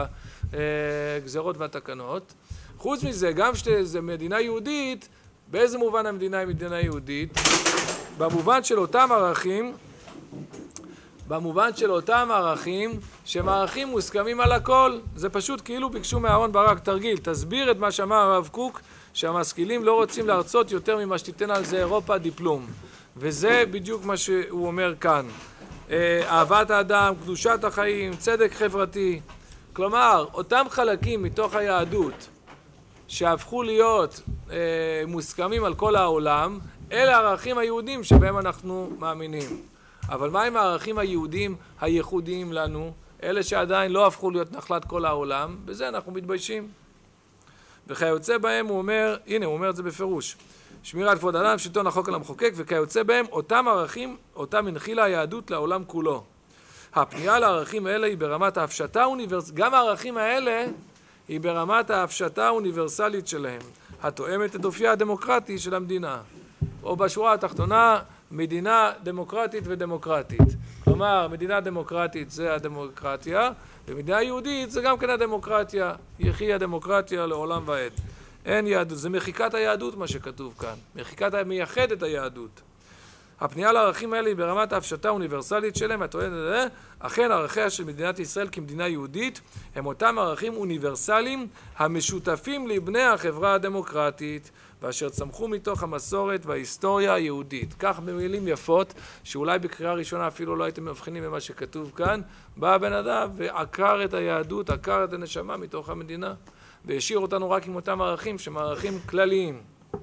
הגזרות והתקנות. חוץ מזה, גם שזו מדינה יהודית, באיזה מובן המדינה היא מדינה יהודית? במובן של אותם ערכים, במובן של אותם ערכים שהם ערכים מוסכמים על הכל. זה פשוט כאילו ביקשו מאהרון ברק תרגיל, תסביר את מה שאמר הרב קוק, שהמשכילים לא רוצים להרצות יותר ממה שתיתן על זה אירופה דיפלום. וזה בדיוק מה שהוא אומר כאן. אהבת האדם, קדושת החיים, צדק חברתי. כלומר, אותם חלקים מתוך היהדות שהפכו להיות מוסכמים על כל העולם, אלה הערכים היהודים שבהם אנחנו מאמינים. אבל מה עם הערכים היהודים הייחודיים לנו? אלה שעדיין לא הפכו להיות נחלת כל העולם, בזה אנחנו מתביישים. וכיוצא בהם הוא אומר, הנה הוא אומר את זה בפירוש, שמירת כבוד האדם, שלטון החוק על המחוקק, וכיוצא בהם אותם ערכים, אותם הנחילה היהדות לעולם כולו. הפנייה לערכים האלה היא ברמת ההפשטה האוניברסלית, גם הערכים האלה היא ברמת ההפשטה האוניברסלית שלהם, התואמת את אופייה הדמוקרטי של המדינה. או בשורה התחתונה, מדינה דמוקרטית ודמוקרטית. כלומר, מדינה דמוקרטית זה הדמוקרטיה, ומדינה יהודית זה גם כן הדמוקרטיה. יחי הדמוקרטיה לעולם ועד. אין יהדות, זה מחיקת היהדות מה שכתוב כאן. מחיקת מייחד את היהדות. הפנייה לערכים האלה היא ברמת ההפשטה האוניברסלית שלהם, אכן ערכיה של מדינת ישראל כמדינה יהודית הם אותם ערכים אוניברסליים המשותפים לבני החברה הדמוקרטית ואשר צמחו מתוך המסורת וההיסטוריה היהודית. כך במילים יפות, שאולי בקריאה ראשונה אפילו לא הייתם מבחינים במה שכתוב כאן, בא הבן אדם ועקר את היהדות, עקר את הנשמה מתוך המדינה והשאיר אותנו רק עם אותם ערכים שהם ערכים כלליים.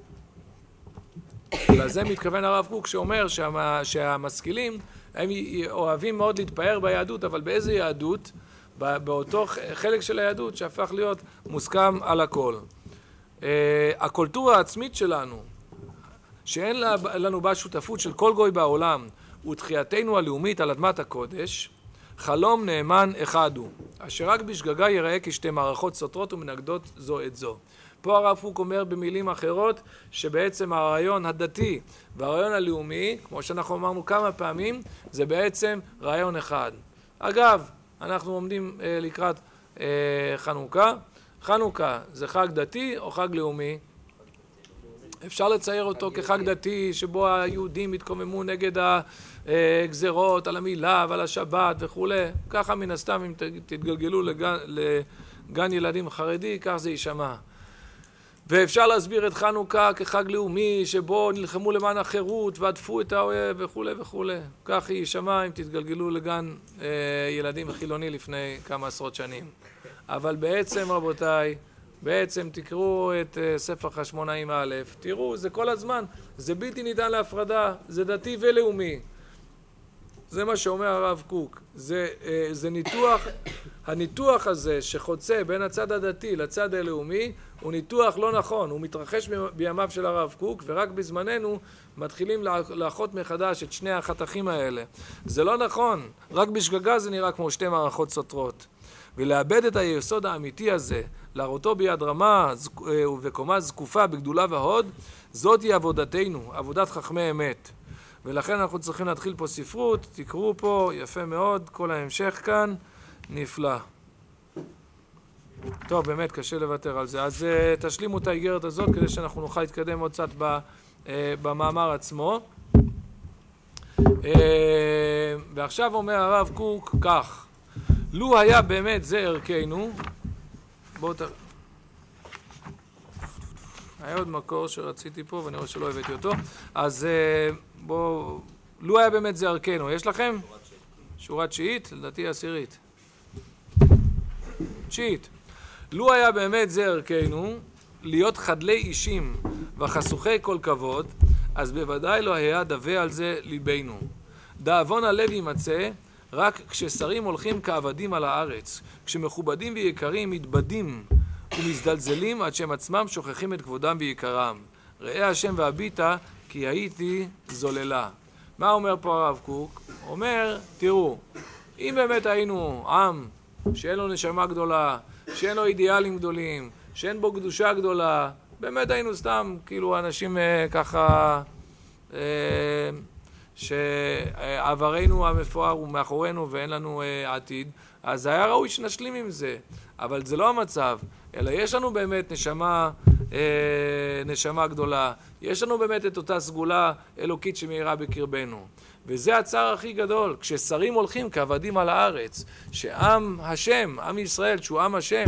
לזה מתכוון הרב קוק שאומר שהמשכילים הם אוהבים מאוד להתפאר ביהדות, אבל באיזה יהדות? באותו חלק של היהדות שהפך להיות מוסכם על הכל. הקולטורה העצמית שלנו, שאין לנו בה שותפות של כל גוי בעולם, ותחייתנו הלאומית על אדמת הקודש, חלום נאמן אחד הוא, אשר רק בשגגה יראה כשתי מערכות סותרות ומנגדות זו את זו. פה הרב קוק אומר במילים אחרות שבעצם הרעיון הדתי והרעיון הלאומי, כמו שאנחנו אמרנו כמה פעמים, זה בעצם רעיון אחד. אגב, אנחנו עומדים לקראת חנוכה. חנוכה זה חג דתי או חג לאומי? אפשר לצייר אותו כחג דתי שבו היהודים התקוממו נגד הגזרות על המילה ועל השבת וכו'. ככה מן הסתם אם תתגלגלו לגן ילדים חרדי, כך זה יישמע. ואפשר להסביר את חנוכה כחג לאומי שבו נלחמו למען החירות ועדפו את האויב וכו' וכו'. כך היא יישמע אם תתגלגלו לגן ילדים חילוני לפני כמה עשרות שנים. אבל בעצם רבותיי, בעצם תקראו את ספר חשמונאים א', תראו, זה כל הזמן, זה בלתי ניתן להפרדה, זה דתי ולאומי. זה מה שאומר הרב קוק. זה ניתוח, הניתוח הזה שחוצה בין הצד הדתי לצד הלאומי, הוא ניתוח לא נכון, הוא מתרחש בימיו של הרב קוק, ורק בזמננו מתחילים לאחות מחדש את שני החתכים האלה. זה לא נכון, רק בשגגה זה נראה כמו שתי מערכות סותרות. ולאבד את היסוד האמיתי הזה, להראותו ביד רמה ובקומה זקופה בגדולה והוד, זאת היא עבודתנו, עבודת חכמי אמת. ולכן אנחנו צריכים להתחיל פה ספרות, תקראו פה, יפה מאוד, כל ההמשך כאן, נפלא. טוב, באמת קשה לוותר על זה. אז תשלימו את האיגרת הזאת כדי שאנחנו נוכל להתקדם עוד קצת במאמר עצמו. ועכשיו אומר הרב קוק כך, לו היה באמת זה ערכנו, היה עוד מקור שרציתי פה ואני רואה שלא הבאתי אותו, אז בואו, לו היה באמת זה ערכנו, יש לכם? שורה תשיעית, לדעתי עשירית. תשיעית. לו היה באמת זה ערכנו, להיות חדלי אישים וחסוכי כל כבוד, אז בוודאי לא היה דווה על זה ליבנו. דאבון הלב יימצא רק כששרים הולכים כעבדים על הארץ, כשמכובדים ויקרים מתבדים ומזדלזלים עד שהם עצמם שוכחים את כבודם ויקרם. ראה השם והביטה כי הייתי זוללה. מה אומר פה הרב קוק? אומר, תראו, אם באמת היינו עם שאין לו נשמה גדולה, שאין לו אידיאלים גדולים, שאין בו קדושה גדולה, באמת היינו סתם כאילו אנשים ככה שעברנו המפואר הוא מאחורינו ואין לנו עתיד, אז היה ראוי שנשלים עם זה. אבל זה לא המצב. אלא יש לנו באמת נשמה גדולה, יש לנו באמת את אותה סגולה אלוקית שמאירה בקרבנו. וזה הצער הכי גדול, כששרים הולכים כעבדים על הארץ, שעם השם, עם ישראל, שהוא עם השם,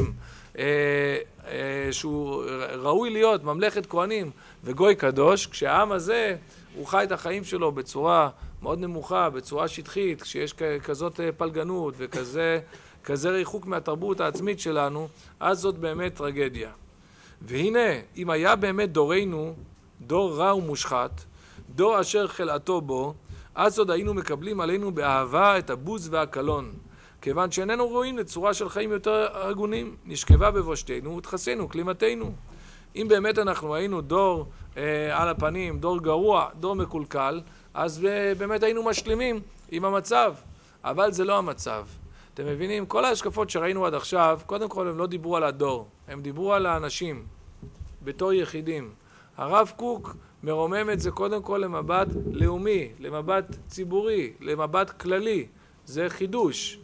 שהוא ראוי להיות ממלכת כהנים וגוי קדוש, כשהעם הזה הוא חי את החיים שלו בצורה מאוד נמוכה, בצורה שטחית, כשיש כזאת פלגנות וכזה ריחוק מהתרבות העצמית שלנו, אז זאת באמת טרגדיה. והנה, אם היה באמת דורנו דור רע ומושחת, דור אשר חלאתו בו, אז עוד היינו מקבלים עלינו באהבה את הבוז והקלון, כיוון שאיננו רואים לצורה של חיים יותר הגונים, נשכבה בבושתנו ותחסנו כלימתנו. אם באמת אנחנו היינו דור על הפנים, דור גרוע, דור מקולקל, אז באמת היינו משלימים עם המצב, אבל זה לא המצב. אתם מבינים? כל ההשקפות שראינו עד עכשיו, קודם כל הם לא דיברו על הדור, הם דיברו על האנשים, בתור יחידים. הרב קוק מרומם את זה קודם כל למבט לאומי, למבט ציבורי, למבט כללי. זה חידוש.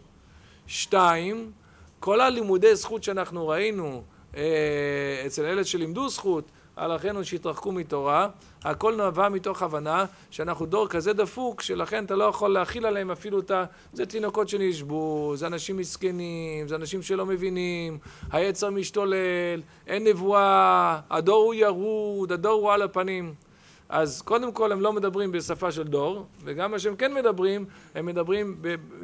2, כל הלימודי זכות שאנחנו ראינו אצל אלה שלימדו זכות, על אחינו שהתרחקו מתורה, הכל נבע מתוך הבנה שאנחנו דור כזה דפוק, שלכן אתה לא יכול להכיל עליהם אפילו זה תינוקות שנשבו, זה אנשים מסכנים, זה אנשים שלא מבינים, היצר משתולל, אין נבואה, הדור הוא ירוד, הדור הוא על הפנים. אז קודם כל הם לא מדברים בשפה של דור, וגם מה שהם כן מדברים, הם מדברים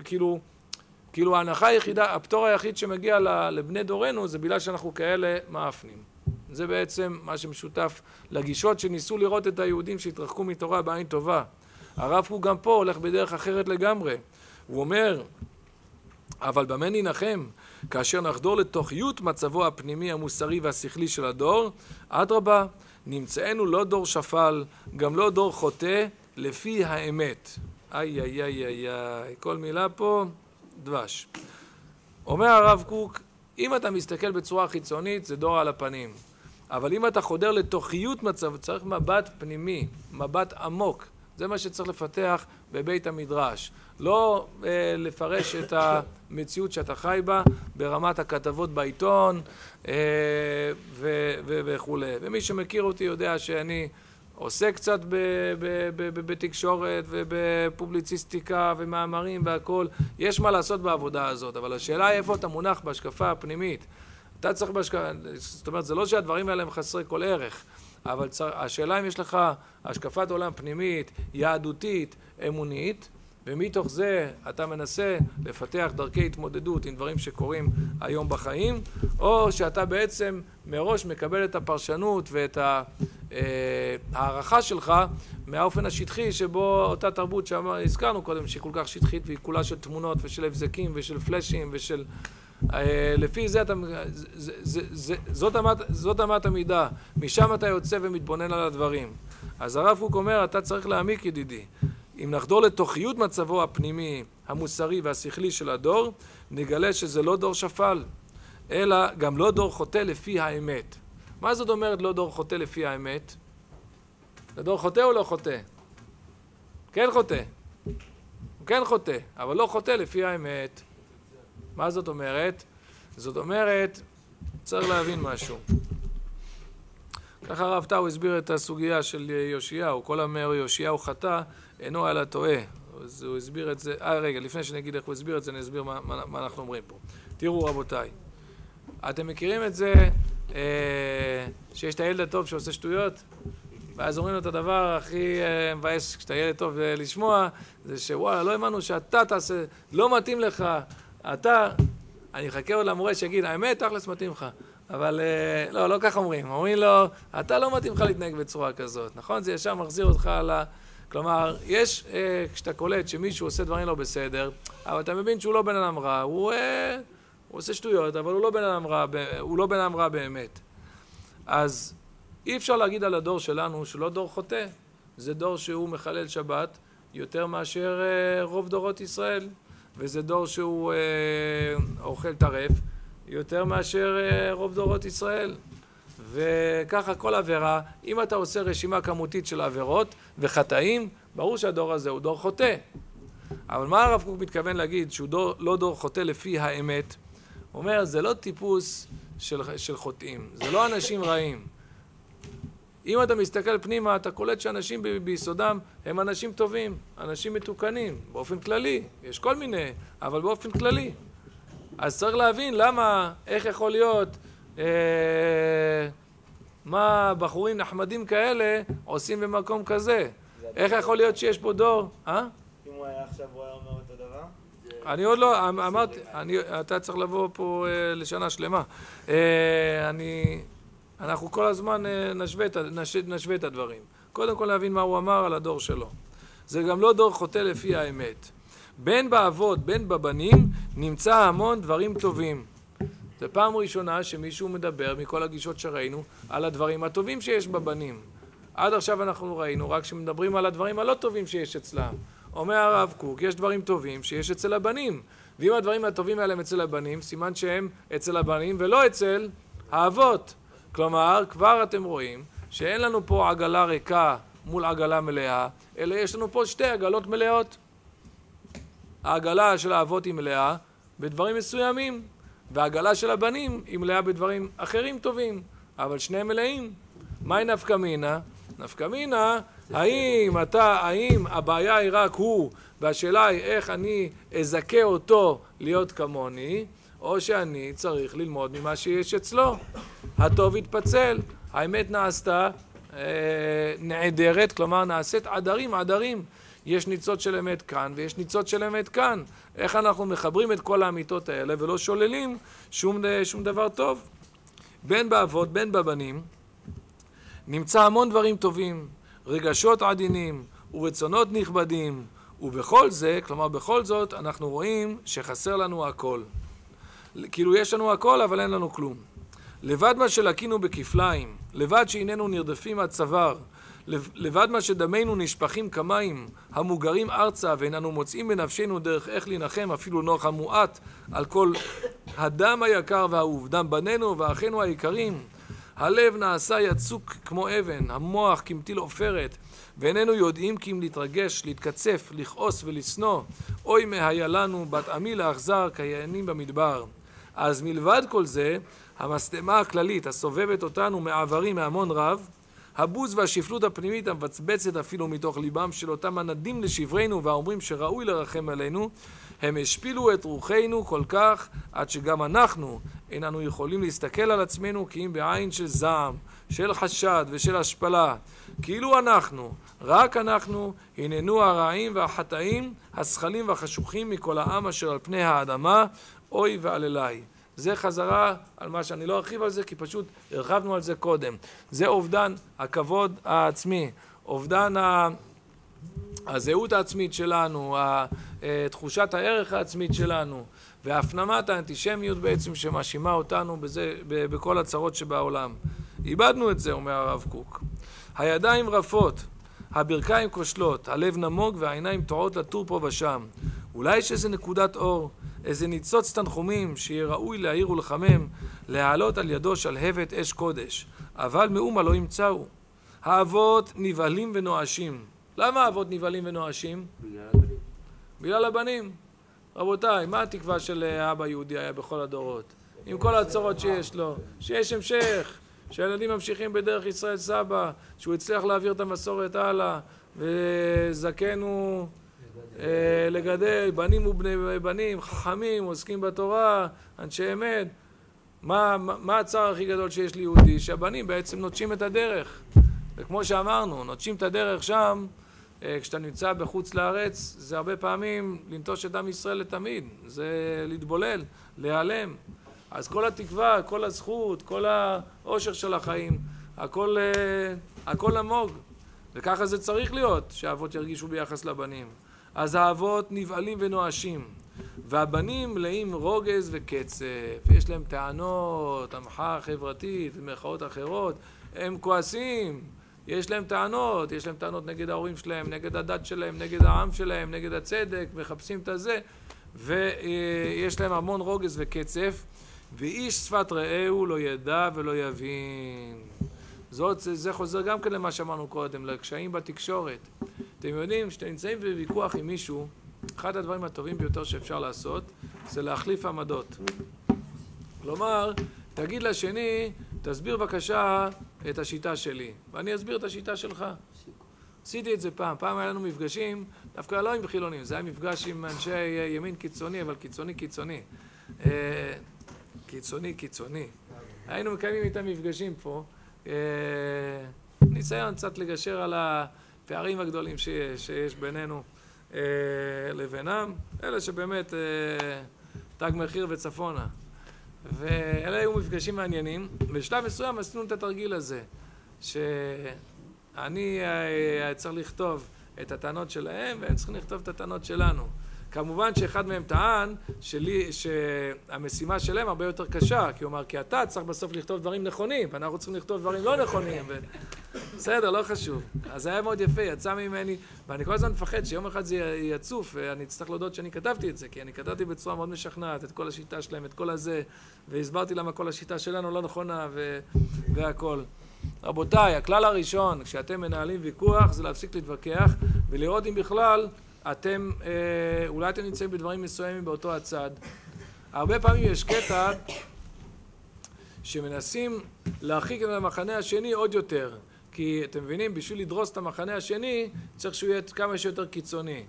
כאילו ההנחה היחידה, הפטור היחיד שמגיע לבני דורנו, זה בגלל שאנחנו כאלה מאפנים. זה בעצם מה שמשותף לגישות שניסו לראות את היהודים שהתרחקו מתורה בעין טובה. הרב הוא גם פה הולך בדרך אחרת לגמרי. הוא אומר, אבל במה ננחם? כאשר נחדור לתוכיות מצבו הפנימי המוסרי והשכלי של הדור, אדרבה, נמצאנו לא דור שפל, גם לא דור חוטא, לפי האמת. איי איי איי איי איי, כל מילה פה דבש. אומר הרב קוק, אם אתה מסתכל בצורה חיצונית זה דור על הפנים, אבל אם אתה חודר לתוכיות מצב, צריך מבט פנימי, מבט עמוק. זה מה שצריך לפתח בבית המדרש. לא לפרש את המציאות שאתה חי בה ברמת הכתבות בעיתון וכו'. ומי שמכיר אותי יודע שאני עושה קצת בתקשורת ובפובליציסטיקה ומאמרים והכל. יש מה לעשות בעבודה הזאת, אבל השאלה היא איפה אתה מונח בהשקפה הפנימית. אתה צריך זאת אומרת, זה לא שהדברים האלה הם חסרי כל ערך, אבל השאלה אם יש לך השקפת עולם פנימית, יהדותית, אמונית, ומתוך זה אתה מנסה לפתח דרכי התמודדות עם דברים שקורים היום בחיים, או שאתה בעצם מראש מקבל את הפרשנות ואת הערכה שלך מהאופן השטחי שבו אותה תרבות שהזכרנו קודם, שהיא כל כך שטחית והיא כולה של תמונות ושל הבזקים ושל פלשים ושל... לפי זה זאת אמת המידה, משם אתה יוצא ומתבונן על הדברים. אז הרב קוק אומר, אתה צריך להעמיק ידידי. אם נחדור לתוכיות מצבו הפנימי, המוסרי והשכלי של הדור, נגלה שזה לא דור שפל, אלא גם לא דור חוטא לפי האמת. מה זאת אומרת לא דור חוטא לפי האמת? זה דור חוטא או לא חוטא? כן חוטא. כן חוטא, אבל לא חוטא לפי האמת. מה זאת אומרת? זאת אומרת, צריך להבין משהו. ככה הרב טאו הסביר את הסוגיה של יאשיהו. כל המאור יאשיהו חטא, אינו אלא טועה. אז הוא הסביר את זה. רגע, לפני שנגיד איך הוא הסביר את זה, נסביר מה אנחנו אומרים פה. תראו רבותיי, אתם מכירים את זה שיש את הילד הטוב שעושה שטויות? ואז אומרים לו את הדבר הכי מבאס כשאתה ילד טוב לשמוע, זה שוואלה, לא האמנו שאתה תעשה, לא מתאים לך, אני אחכה עוד למורה שיגיד, האמת, תכלס מתאים לך. אבל לא ככה אומרים. אומרים לו, אתה לא מתאים לך להתנהג בצורה כזאת. נכון? זה ישר מחזיר אותך כלומר, יש, כשאתה קולט שמישהו עושה דברים לא בסדר, אבל אתה מבין שהוא לא בן אדם רע, הוא עושה שטויות, אבל הוא לא בן אדם רע באמת. אז אי אפשר להגיד על הדור שלנו שהוא לא דור חוטא. זה דור שהוא מחלל שבת יותר מאשר רוב דורות ישראל. וזה דור שהוא אוכל טרף יותר מאשר רוב דורות ישראל. וככה כל עבירה, אם אתה עושה רשימה כמותית של עבירות וחטאים, ברור שהדור הזה הוא דור חוטא. אבל מה הרב קוק מתכוון להגיד שהוא לא דור חוטא לפי האמת? הוא אומר, זה לא טיפוס של חוטאים, זה לא אנשים רעים. אם אתה מסתכל פנימה, אתה קולט שאנשים ביסודם הם אנשים טובים, אנשים מתוקנים, באופן כללי, יש כל מיני, אבל באופן כללי. אז צריך להבין למה, איך יכול להיות, מה בחורים נחמדים כאלה עושים במקום כזה. איך יכול להיות שיש פה דור? אם הוא היה עכשיו, הוא היה אומר אותו דבר? אני עוד לא, אמרתי, אתה צריך לבוא פה לשנה שלמה. אנחנו כל הזמן נשווה את הדברים. קודם כל להבין מה הוא אמר על הדור שלו. זה גם לא דור חוטא לפי האמת. בין באבות, בין בבנים, נמצא המון דברים טובים. זו פעם ראשונה שמישהו מדבר מכל הגישות שראינו על הדברים הטובים שיש בבנים. עד עכשיו אנחנו ראינו רק שמדברים על הדברים הלא טובים שיש אצלם. אומר הרב קוק, יש דברים טובים שיש אצל הבנים. ואם הדברים הטובים האלה הם אצל הבנים, סימן שהם אצל הבנים ולא אצל האבות. כלומר, כבר אתם רואים שאין לנו פה עגלה ריקה מול עגלה מלאה, אלא יש לנו פה שתי עגלות מלאות. העגלה של האבות היא מלאה בדברים מסוימים, והעגלה של הבנים היא מלאה בדברים אחרים טובים, אבל שניהם מלאים. מהי נפקא מינה? נפקא מינה, האם הבעיה היא רק הוא, והשאלה היא איך אני אזכה אותו להיות כמוני, או שאני צריך ללמוד ממה שיש אצלו. הטוב יתפצל, האמת נעשתה נעדרת, כלומר נעשית עדרים. יש ניצות של אמת כאן ויש ניצות של אמת כאן. איך אנחנו מחברים את כל האמיתות האלה ולא שוללים שום דבר טוב? בין באבות, בין בבנים, נמצא המון דברים טובים, רגשות עדינים ורצונות נכבדים, ובכל זה, כלומר בכל זאת, אנחנו רואים שחסר לנו הכל. כאילו יש לנו הכל אבל אין לנו כלום. לבד מה שלקינו בכפליים, לבד שאיננו נרדפים עד צוואר, לבד מה שדמינו נשפכים כמים המוגרים ארצה ואיננו מוצאים בנפשנו דרך איך לנחם אפילו נוח המועט על כל הדם היקר והאהוב, דם בנינו ואחינו היקרים. הלב נעשה יצוק כמו אבן, המוח כמטיל עופרת, ואיננו יודעים כי אם להתרגש, להתקצף, לכעוס ולשנוא, אוי היה לנו בת עמי לאכזר כיענים במדבר. אז מלבד כל זה, המסתמה הכללית הסובבת אותנו מעברים מהמון רב, הבוז והשפלות הפנימית המבצבצת אפילו מתוך ליבם של אותם הנדים לשברנו והאומרים שראוי לרחם עלינו, הם השפילו את רוחנו כל כך עד שגם אנחנו איננו יכולים להסתכל על עצמנו כי אם בעין של זעם, של חשד ושל השפלה, כאילו אנחנו, רק אנחנו, הננו הרעים והחטאים, השכלים והחשוכים מכל העם אשר על פני האדמה, אוי ועללי. זה חזרה על מה שאני לא ארחיב על זה כי פשוט הרחבנו על זה קודם. זה אובדן הכבוד העצמי, אובדן הזהות העצמית שלנו, תחושת הערך העצמית שלנו, והפנמת האנטישמיות בעצם שמאשימה אותנו בזה, בכל הצרות שבעולם. איבדנו את זה, אומר הרב קוק. הידיים רפות, הברכיים כושלות, הלב נמוג והעיניים טועות לטור פה ושם. אולי יש איזה נקודת אור, איזה ניצוץ תנחומים שיהיה ראוי להעיר ולחמם, להעלות על ידו שלהבת אש קודש, אבל מאומה לא ימצאו. האבות נבהלים ונואשים. למה האבות נבהלים ונואשים? בגלל הבנים. רבותיי, מה התקווה של אבא יהודי היה בכל הדורות? עם כל הצורות שיש לו, שיש המשך, שהילדים ממשיכים בדרך ישראל סבא, שהוא הצליח להעביר את המסורת הלאה, וזכנו לגדל, בנים ובני בנים, חכמים, עוסקים בתורה, אנשי אמת. מה הצער הכי גדול שיש ליהודי? שהבנים בעצם נוטשים את הדרך. וכמו שאמרנו, נוטשים את הדרך שם, כשאתה נמצא בחוץ לארץ, זה הרבה פעמים לנטוש את עם ישראל לתמיד. זה להתבולל, להיעלם. אז כל התקווה, כל הזכות, כל האושר של החיים, הכל עמוק. וככה זה צריך להיות, שהאבות ירגישו ביחס לבנים. אז האבות נבהלים ונואשים, והבנים מלאים רוגז וקצף, יש להם טענות, המחאה חברתית ומחאות אחרות, הם כועסים, יש להם טענות נגד ההורים שלהם, נגד הדת שלהם, נגד העם שלהם, נגד הצדק, מחפשים את הזה, ויש להם המון רוגז וקצף, ואיש שפת רעהו לא ידע ולא יבין. זה חוזר גם כן למה שאמרנו קודם, לקשיים בתקשורת. אתם יודעים, כשאתם נמצאים בוויכוח עם מישהו, אחד הדברים הטובים ביותר שאפשר לעשות, זה להחליף עמדות. כלומר, תגיד לשני, תסביר בבקשה את השיטה שלי, ואני אסביר את השיטה שלך. עשיתי את זה פעם היה לנו מפגשים, דווקא לא עם חילונים, זה היה מפגש עם אנשי ימין קיצוני, אבל קיצוני. היינו מקיימים איתם מפגשים פה, ניסיון קצת לגשר על הפערים הגדולים שיש בינינו לבינם, אלה שבאמת תג מחיר וצפונה. ואלה היו מפגשים מעניינים. בשלב מסוים עשינו את התרגיל הזה, שאני צריך לכתוב את הטענות שלהם והם צריכים לכתוב את הטענות שלנו. כמובן שאחד מהם טען שהמשימה שלהם הרבה יותר קשה, כי הוא אמר, כי אתה צריך בסוף לכתוב דברים נכונים, ואנחנו צריכים לכתוב דברים לא נכונים. בסדר, לא חשוב. אז זה היה מאוד יפה, יצא ממני, ואני כל הזמן מפחד שיום אחד זה יצוף, ואני אצטרך להודות שאני כתבתי את זה, כי אני כתבתי בצורה מאוד משכנעת את כל השיטה שלהם, את כל הזה, והסברתי למה כל השיטה שלנו לא נכונה והכל. רבותיי, הכלל הראשון, כשאתם מנהלים ויכוח, זה להפסיק להתווכח, ולראות אם בכלל אתם, אולי אתם נמצאים בדברים מסוימים באותו הצד. הרבה פעמים יש קטע שמנסים להרחיק את המחנה השני עוד יותר, כי אתם מבינים, בשביל לדרוס את המחנה השני צריך שהוא יהיה כמה שיותר קיצוני.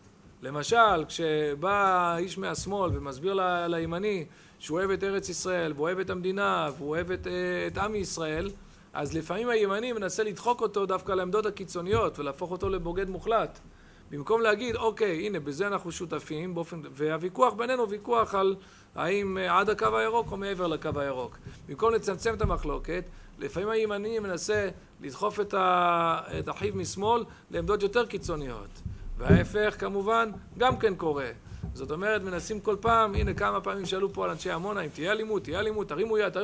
למשל, כשבא איש מהשמאל ומסביר לימני שהוא אוהב את ארץ ישראל והוא אוהב את המדינה והוא אוהב את עם ישראל, אז לפעמים הימני מנסה לדחוק אותו דווקא לעמדות הקיצוניות ולהפוך אותו לבוגד מוחלט. במקום להגיד, אוקיי, הנה, בזה אנחנו שותפים, והוויכוח בינינו הוא ויכוח על האם עד הקו הירוק או מעבר לקו הירוק. במקום לצמצם את המחלוקת, לפעמים הימני מנסה לדחוף את אחיו משמאל לעמדות יותר קיצוניות. וההפך, כמובן, גם כן קורה. זאת אומרת, מנסים כל פעם, הנה כמה פעמים שאלו פה על אנשי עמונה, אם תהיה אלימות, תרימו יד,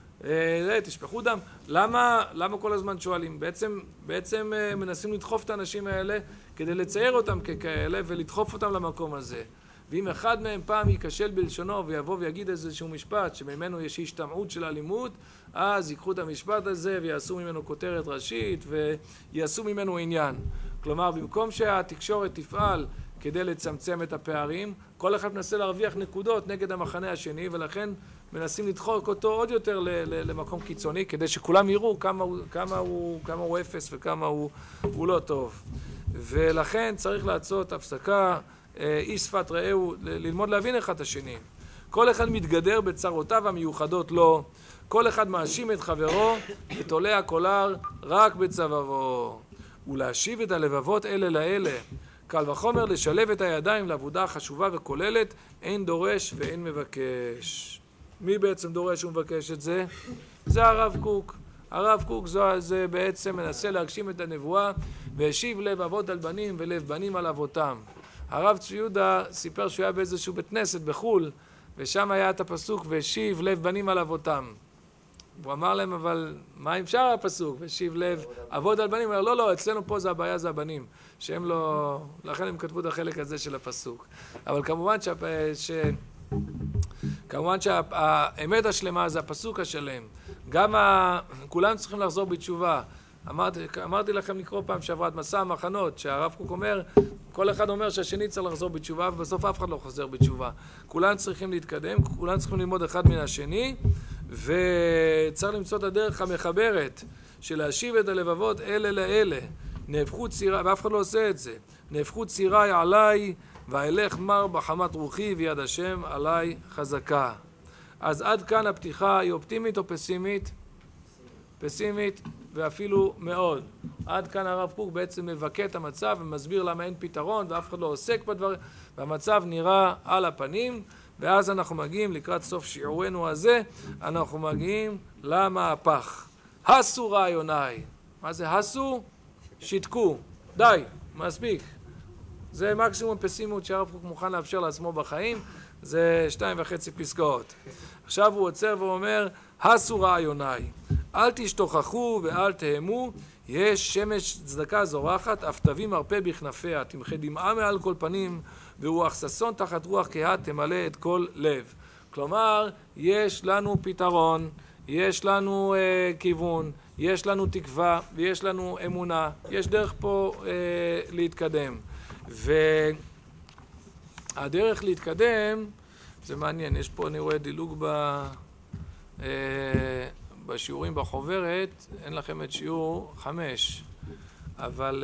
תשפכו דם. למה כל הזמן שואלים? בעצם מנסים לדחוף את האנשים האלה כדי לצייר אותם ככאלה ולדחוף אותם למקום הזה. ואם אחד מהם פעם ייכשל בלשונו ויבוא ויגיד איזשהו משפט שממנו יש השתמעות של אלימות, אז ייקחו את המשפט הזה ויעשו ממנו כותרת ראשית ויעשו ממנו עניין. כלומר, במקום שהתקשורת תפעל כדי לצמצם את הפערים, כל אחד מנסה להרוויח נקודות נגד המחנה השני, ולכן מנסים לדחוק אותו עוד יותר למקום קיצוני, כדי שכולם יראו כמה הוא אפס וכמה הוא לא טוב. ולכן צריך לעשות הפסקה, איש שפת רעהו, ללמוד להבין אחד את השני. כל אחד מתגדר בצרותיו המיוחדות לו, כל אחד מאשים את חברו ותולה הקולר רק בצווארו. ולהשיב את הלבבות אלה לאלה. קל וחומר לשלב את הידיים לעבודה חשובה וכוללת, אין דורש ואין מבקש. מי בעצם דורש ומבקש את זה? זה הרב קוק. הרב קוק זה בעצם מנסה להגשים את הנבואה, והשיב לב אבות על בנים ולב בנים על אבותם. הרב צבי יהודה סיפר שהוא היה באיזשהו בית כנסת בחול, ושם היה את הפסוק, והשיב לב בנים על אבותם. הוא אמר להם, אבל מה עם שאר הפסוק? ושיב לב אבות על בנים. הוא אומר, לא, אצלנו פה זה הבעיה, זה הבנים. שהם לא... לכן הם כתבו את החלק הזה של הפסוק. אבל כמובן שהאמת השלמה זה הפסוק השלם. גם כולם צריכים לחזור בתשובה. אמרתי לכם לקרוא פעם שעברה את מסע המחנות, שהרב קוק אומר, כל אחד אומר שהשני צריך לחזור בתשובה, ובסוף אף אחד לא חוזר בתשובה. כולם צריכים להתקדם, כולם צריכים ללמוד אחד מן השני, וצריך למצוא את הדרך המחברת של להשיב את הלבבות אלה לאלה. נהפכו צירה, ואף אחד לא עושה את זה. נהפכו ציריי עליי, ואלך מר בחמת רוחי, ויד השם עליי חזקה. אז עד כאן הפתיחה היא אופטימית או פסימית? פסימית, ואפילו מאוד. עד כאן הרב קוק בעצם מבכה את המצב ומסביר למה אין פתרון, ואף אחד לא עוסק בדברים, והמצב נראה על הפנים, ואז אנחנו מגיעים לקראת סוף שיעורנו הזה, אנחנו מגיעים למהפך. הסו רעיוני. מה זה הסו? שתקו. די, מספיק. זה מקסימום פסימיות שהרב קוק מוכן לאפשר לעצמו בחיים, זה 2.5 פסקאות. עכשיו הוא עוצר ואומר, הסו רעיוני. אל תשתוכחו ואל תהמו, יש שמש צדקה זורחת, אף תביא מרפא בכנפיה, תמחה דמעה מעל כל פנים, ורוח ששון תחת רוח קהה תמלא את כל לב. כלומר, יש לנו פתרון, יש לנו כיוון, יש לנו תקווה ויש לנו אמונה, יש דרך פה להתקדם. והדרך להתקדם, זה מעניין, יש פה אני רואה דילוג בשיעורים בחוברת אין לכם את שיעור 5, אבל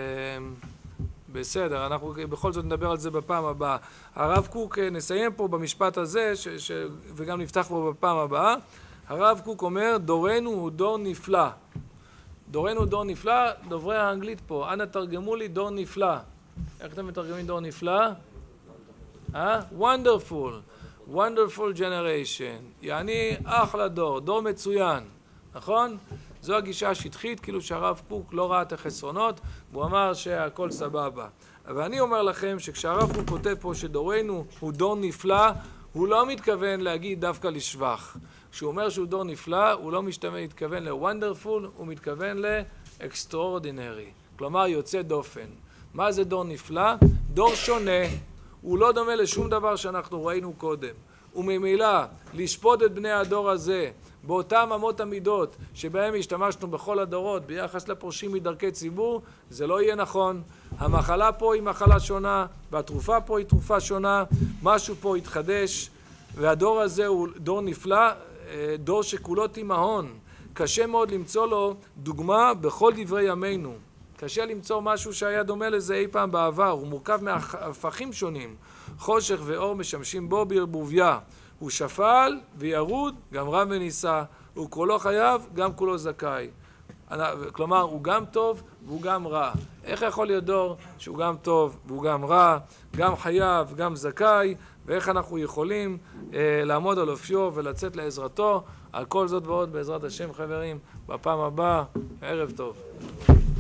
בסדר, אנחנו בכל זאת נדבר על זה בפעם הבאה. הרב קוק, נסיים פה במשפט הזה, וגם נפתח פה בפעם הבאה. הרב קוק אומר, דורנו הוא דור נפלא. דורנו הוא דור נפלא, דוברי האנגלית פה, אנא תרגמו לי דור נפלא. איך אתם מתרגמים דור נפלא? wonderful, wonderful generation, יעני אחלה דור, דור מצוין, נכון? זו הגישה השטחית, כאילו שהרב קוק לא ראה את החסרונות, והוא אמר שהכל סבבה. אבל אני אומר לכם שכשהרב קוק כותב פה שדורנו הוא דור נפלא, הוא לא מתכוון להגיד דווקא לשבח. כשהוא אומר שהוא דור נפלא, הוא לא מתכוון ל-wonderful, הוא מתכוון ל-extraordinary, כלומר יוצא דופן. מה זה דור נפלא? דור שונה. הוא לא דומה לשום דבר שאנחנו ראינו קודם. וממילא, לשפוט את בני הדור הזה באותם אמות המידות שבהם השתמשנו בכל הדורות ביחס לפורשים מדרכי ציבור, זה לא יהיה נכון. המחלה פה היא מחלה שונה, והתרופה פה היא תרופה שונה, משהו פה התחדש, והדור הזה הוא דור נפלא, דור שכולו תימהון. קשה מאוד למצוא לו דוגמה בכל דברי ימינו. קשה למצוא משהו שהיה דומה לזה אי פעם בעבר. הוא מורכב מהפכים שונים. חושך ואור משמשים בו בערבוביה. הוא שפל וירוד, גם רם ונישא. הוא כולו חייב, גם כולו זכאי. כלומר, הוא גם טוב והוא גם רע. איך יכול להיות דור שהוא גם טוב והוא גם רע, גם חייב, גם זכאי, ואיך אנחנו יכולים לעמוד על אופיו ולצאת לעזרתו? על כל זאת ועוד בעזרת השם חברים, בפעם הבאה, ערב טוב.